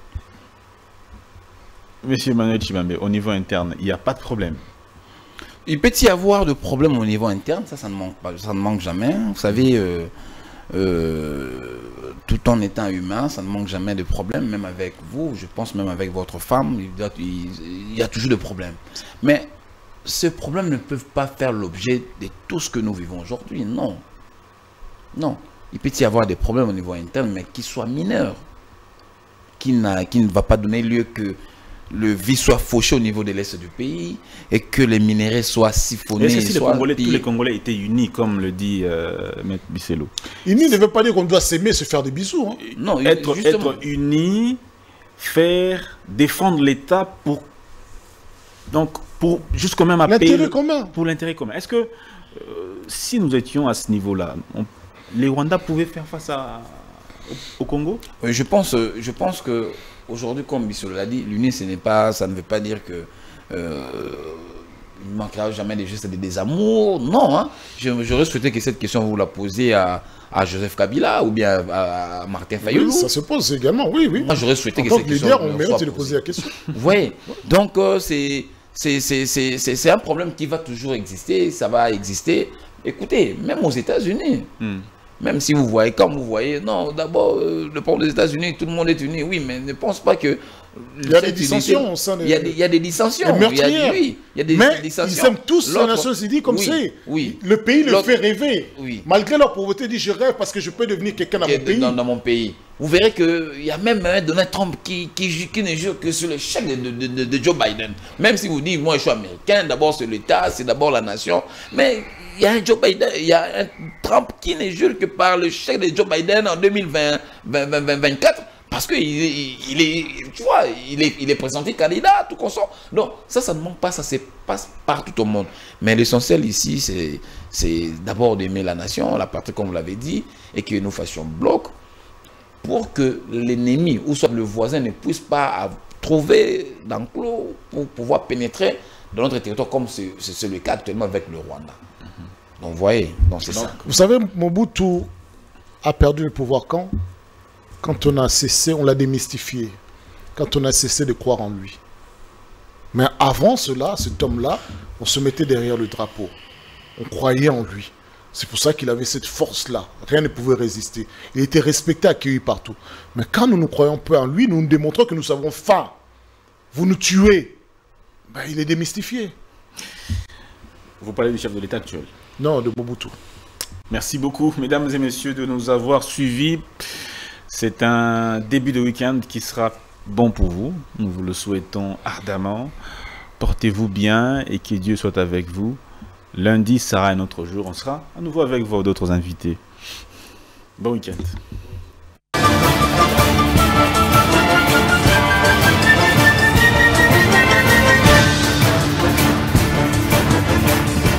Monsieur Emmanuel Tshibambe, au niveau interne, il n'y a pas de problème.
Il peut y avoir de problèmes au niveau interne, ça, ça ne manque pas, ça ne manque jamais. Vous savez, euh, euh, tout en étant humain, ça ne manque jamais de problèmes, même avec vous, je pense même avec votre femme, il y a, il y a toujours des problèmes. Mais ces problèmes ne peuvent pas faire l'objet de tout ce que nous vivons aujourd'hui, non. Non, il peut y avoir des problèmes au niveau interne, mais qui soient mineurs, qui, qui ne va pas donner lieu que le vie soit fauché au niveau de l'est du pays et que les minéraux soient siphonnés.
Est-ce que si
soient
les Congolais, tous les Congolais étaient unis, comme le dit euh, Maître Bisselo?
Unis ne veut pas dire qu'on doit s'aimer, se faire des bisous. Hein.
Non, être, être unis, faire, défendre l'État pour, donc, pour jusqu'au même appel.
L'intérêt commun.
Pour l'intérêt commun. Est-ce que euh, si nous étions à ce niveau-là, les Rwandais pouvaient faire face à, au, au Congo?
Oui, je pense, je pense que aujourd'hui, comme Bisselo l'a dit, l'uni, ce n'est pas, ça ne veut pas dire que euh, il ne manquera jamais des gestes de désamour. Non, hein. J'aurais souhaité que cette question, vous la posiez à, à Joseph Kabila ou bien à, à Martin Fayulu.
Oui, ça se pose également, oui, oui.
Moi, j'aurais souhaité
en
que
tant
cette
que
question
leader, on
soit
mérite de
posée.
poser la question.
Oui, donc euh, c'est c'est un problème qui va toujours exister, ça va exister. Écoutez, même aux États-Unis, mm. même si vous voyez, comme vous voyez, non, d'abord, euh, le problème des États-Unis, tout le monde est uni, oui, mais ne pense pas que...
Il y a des dissensions au sein des...
Il y a des, il y a des dissensions.
Il y a des,
oui, il y a des,
mais
des dissensions.
Ils aiment tous la Nations Unies comme
oui,
c'est.
Oui.
Le pays le fait rêver.
Oui.
Malgré leur pauvreté, dit je rêve parce que je peux devenir quelqu'un dans,
dans, dans mon pays. Vous verrez qu'il y a même un Donald Trump qui, qui, qui ne jure que sur le chèque de, de, de, de Joe Biden. Même si vous dites, moi je suis américain, d'abord c'est l'État, c'est d'abord la nation. Mais il y a un Joe Biden, il y a un Trump qui ne jure que par le chèque de Joe Biden en deux mille vingt-quatre. Parce qu'il il, il est, tu vois, il est, il est présenté candidat, tout consort. Donc, ça, ça ne manque pas, ça se passe partout au monde. Mais l'essentiel ici, c'est d'abord d'aimer la nation, la patrie, comme vous l'avez dit, et que nous fassions bloc pour que l'ennemi, ou soit le voisin, ne puisse pas trouver d'enclos pour pouvoir pénétrer dans notre territoire, comme c'est le cas actuellement avec le Rwanda. Donc, vous voyez, c'est ça.
Vous savez, Mobutu a perdu le pouvoir quand Quand on a cessé, on l'a démystifié. Quand on a cessé de croire en lui. Mais avant cela, cet homme-là, on se mettait derrière le drapeau. On croyait en lui. C'est pour ça qu'il avait cette force-là. Rien ne pouvait résister. Il était respecté, accueilli partout. Mais quand nous ne croyons pas en lui, nous nous démontrons que nous savons faim. Vous nous tuez. Ben, il est démystifié.
Vous parlez du chef de l'État actuel?
Non, de Mobutu.
Merci beaucoup, mesdames et messieurs, de nous avoir suivis. C'est un début de week-end qui sera bon pour vous. Nous vous le souhaitons ardemment. Portez-vous bien et que Dieu soit avec vous. Lundi sera un autre jour. On sera à nouveau avec vos d'autres invités. Bon week-end.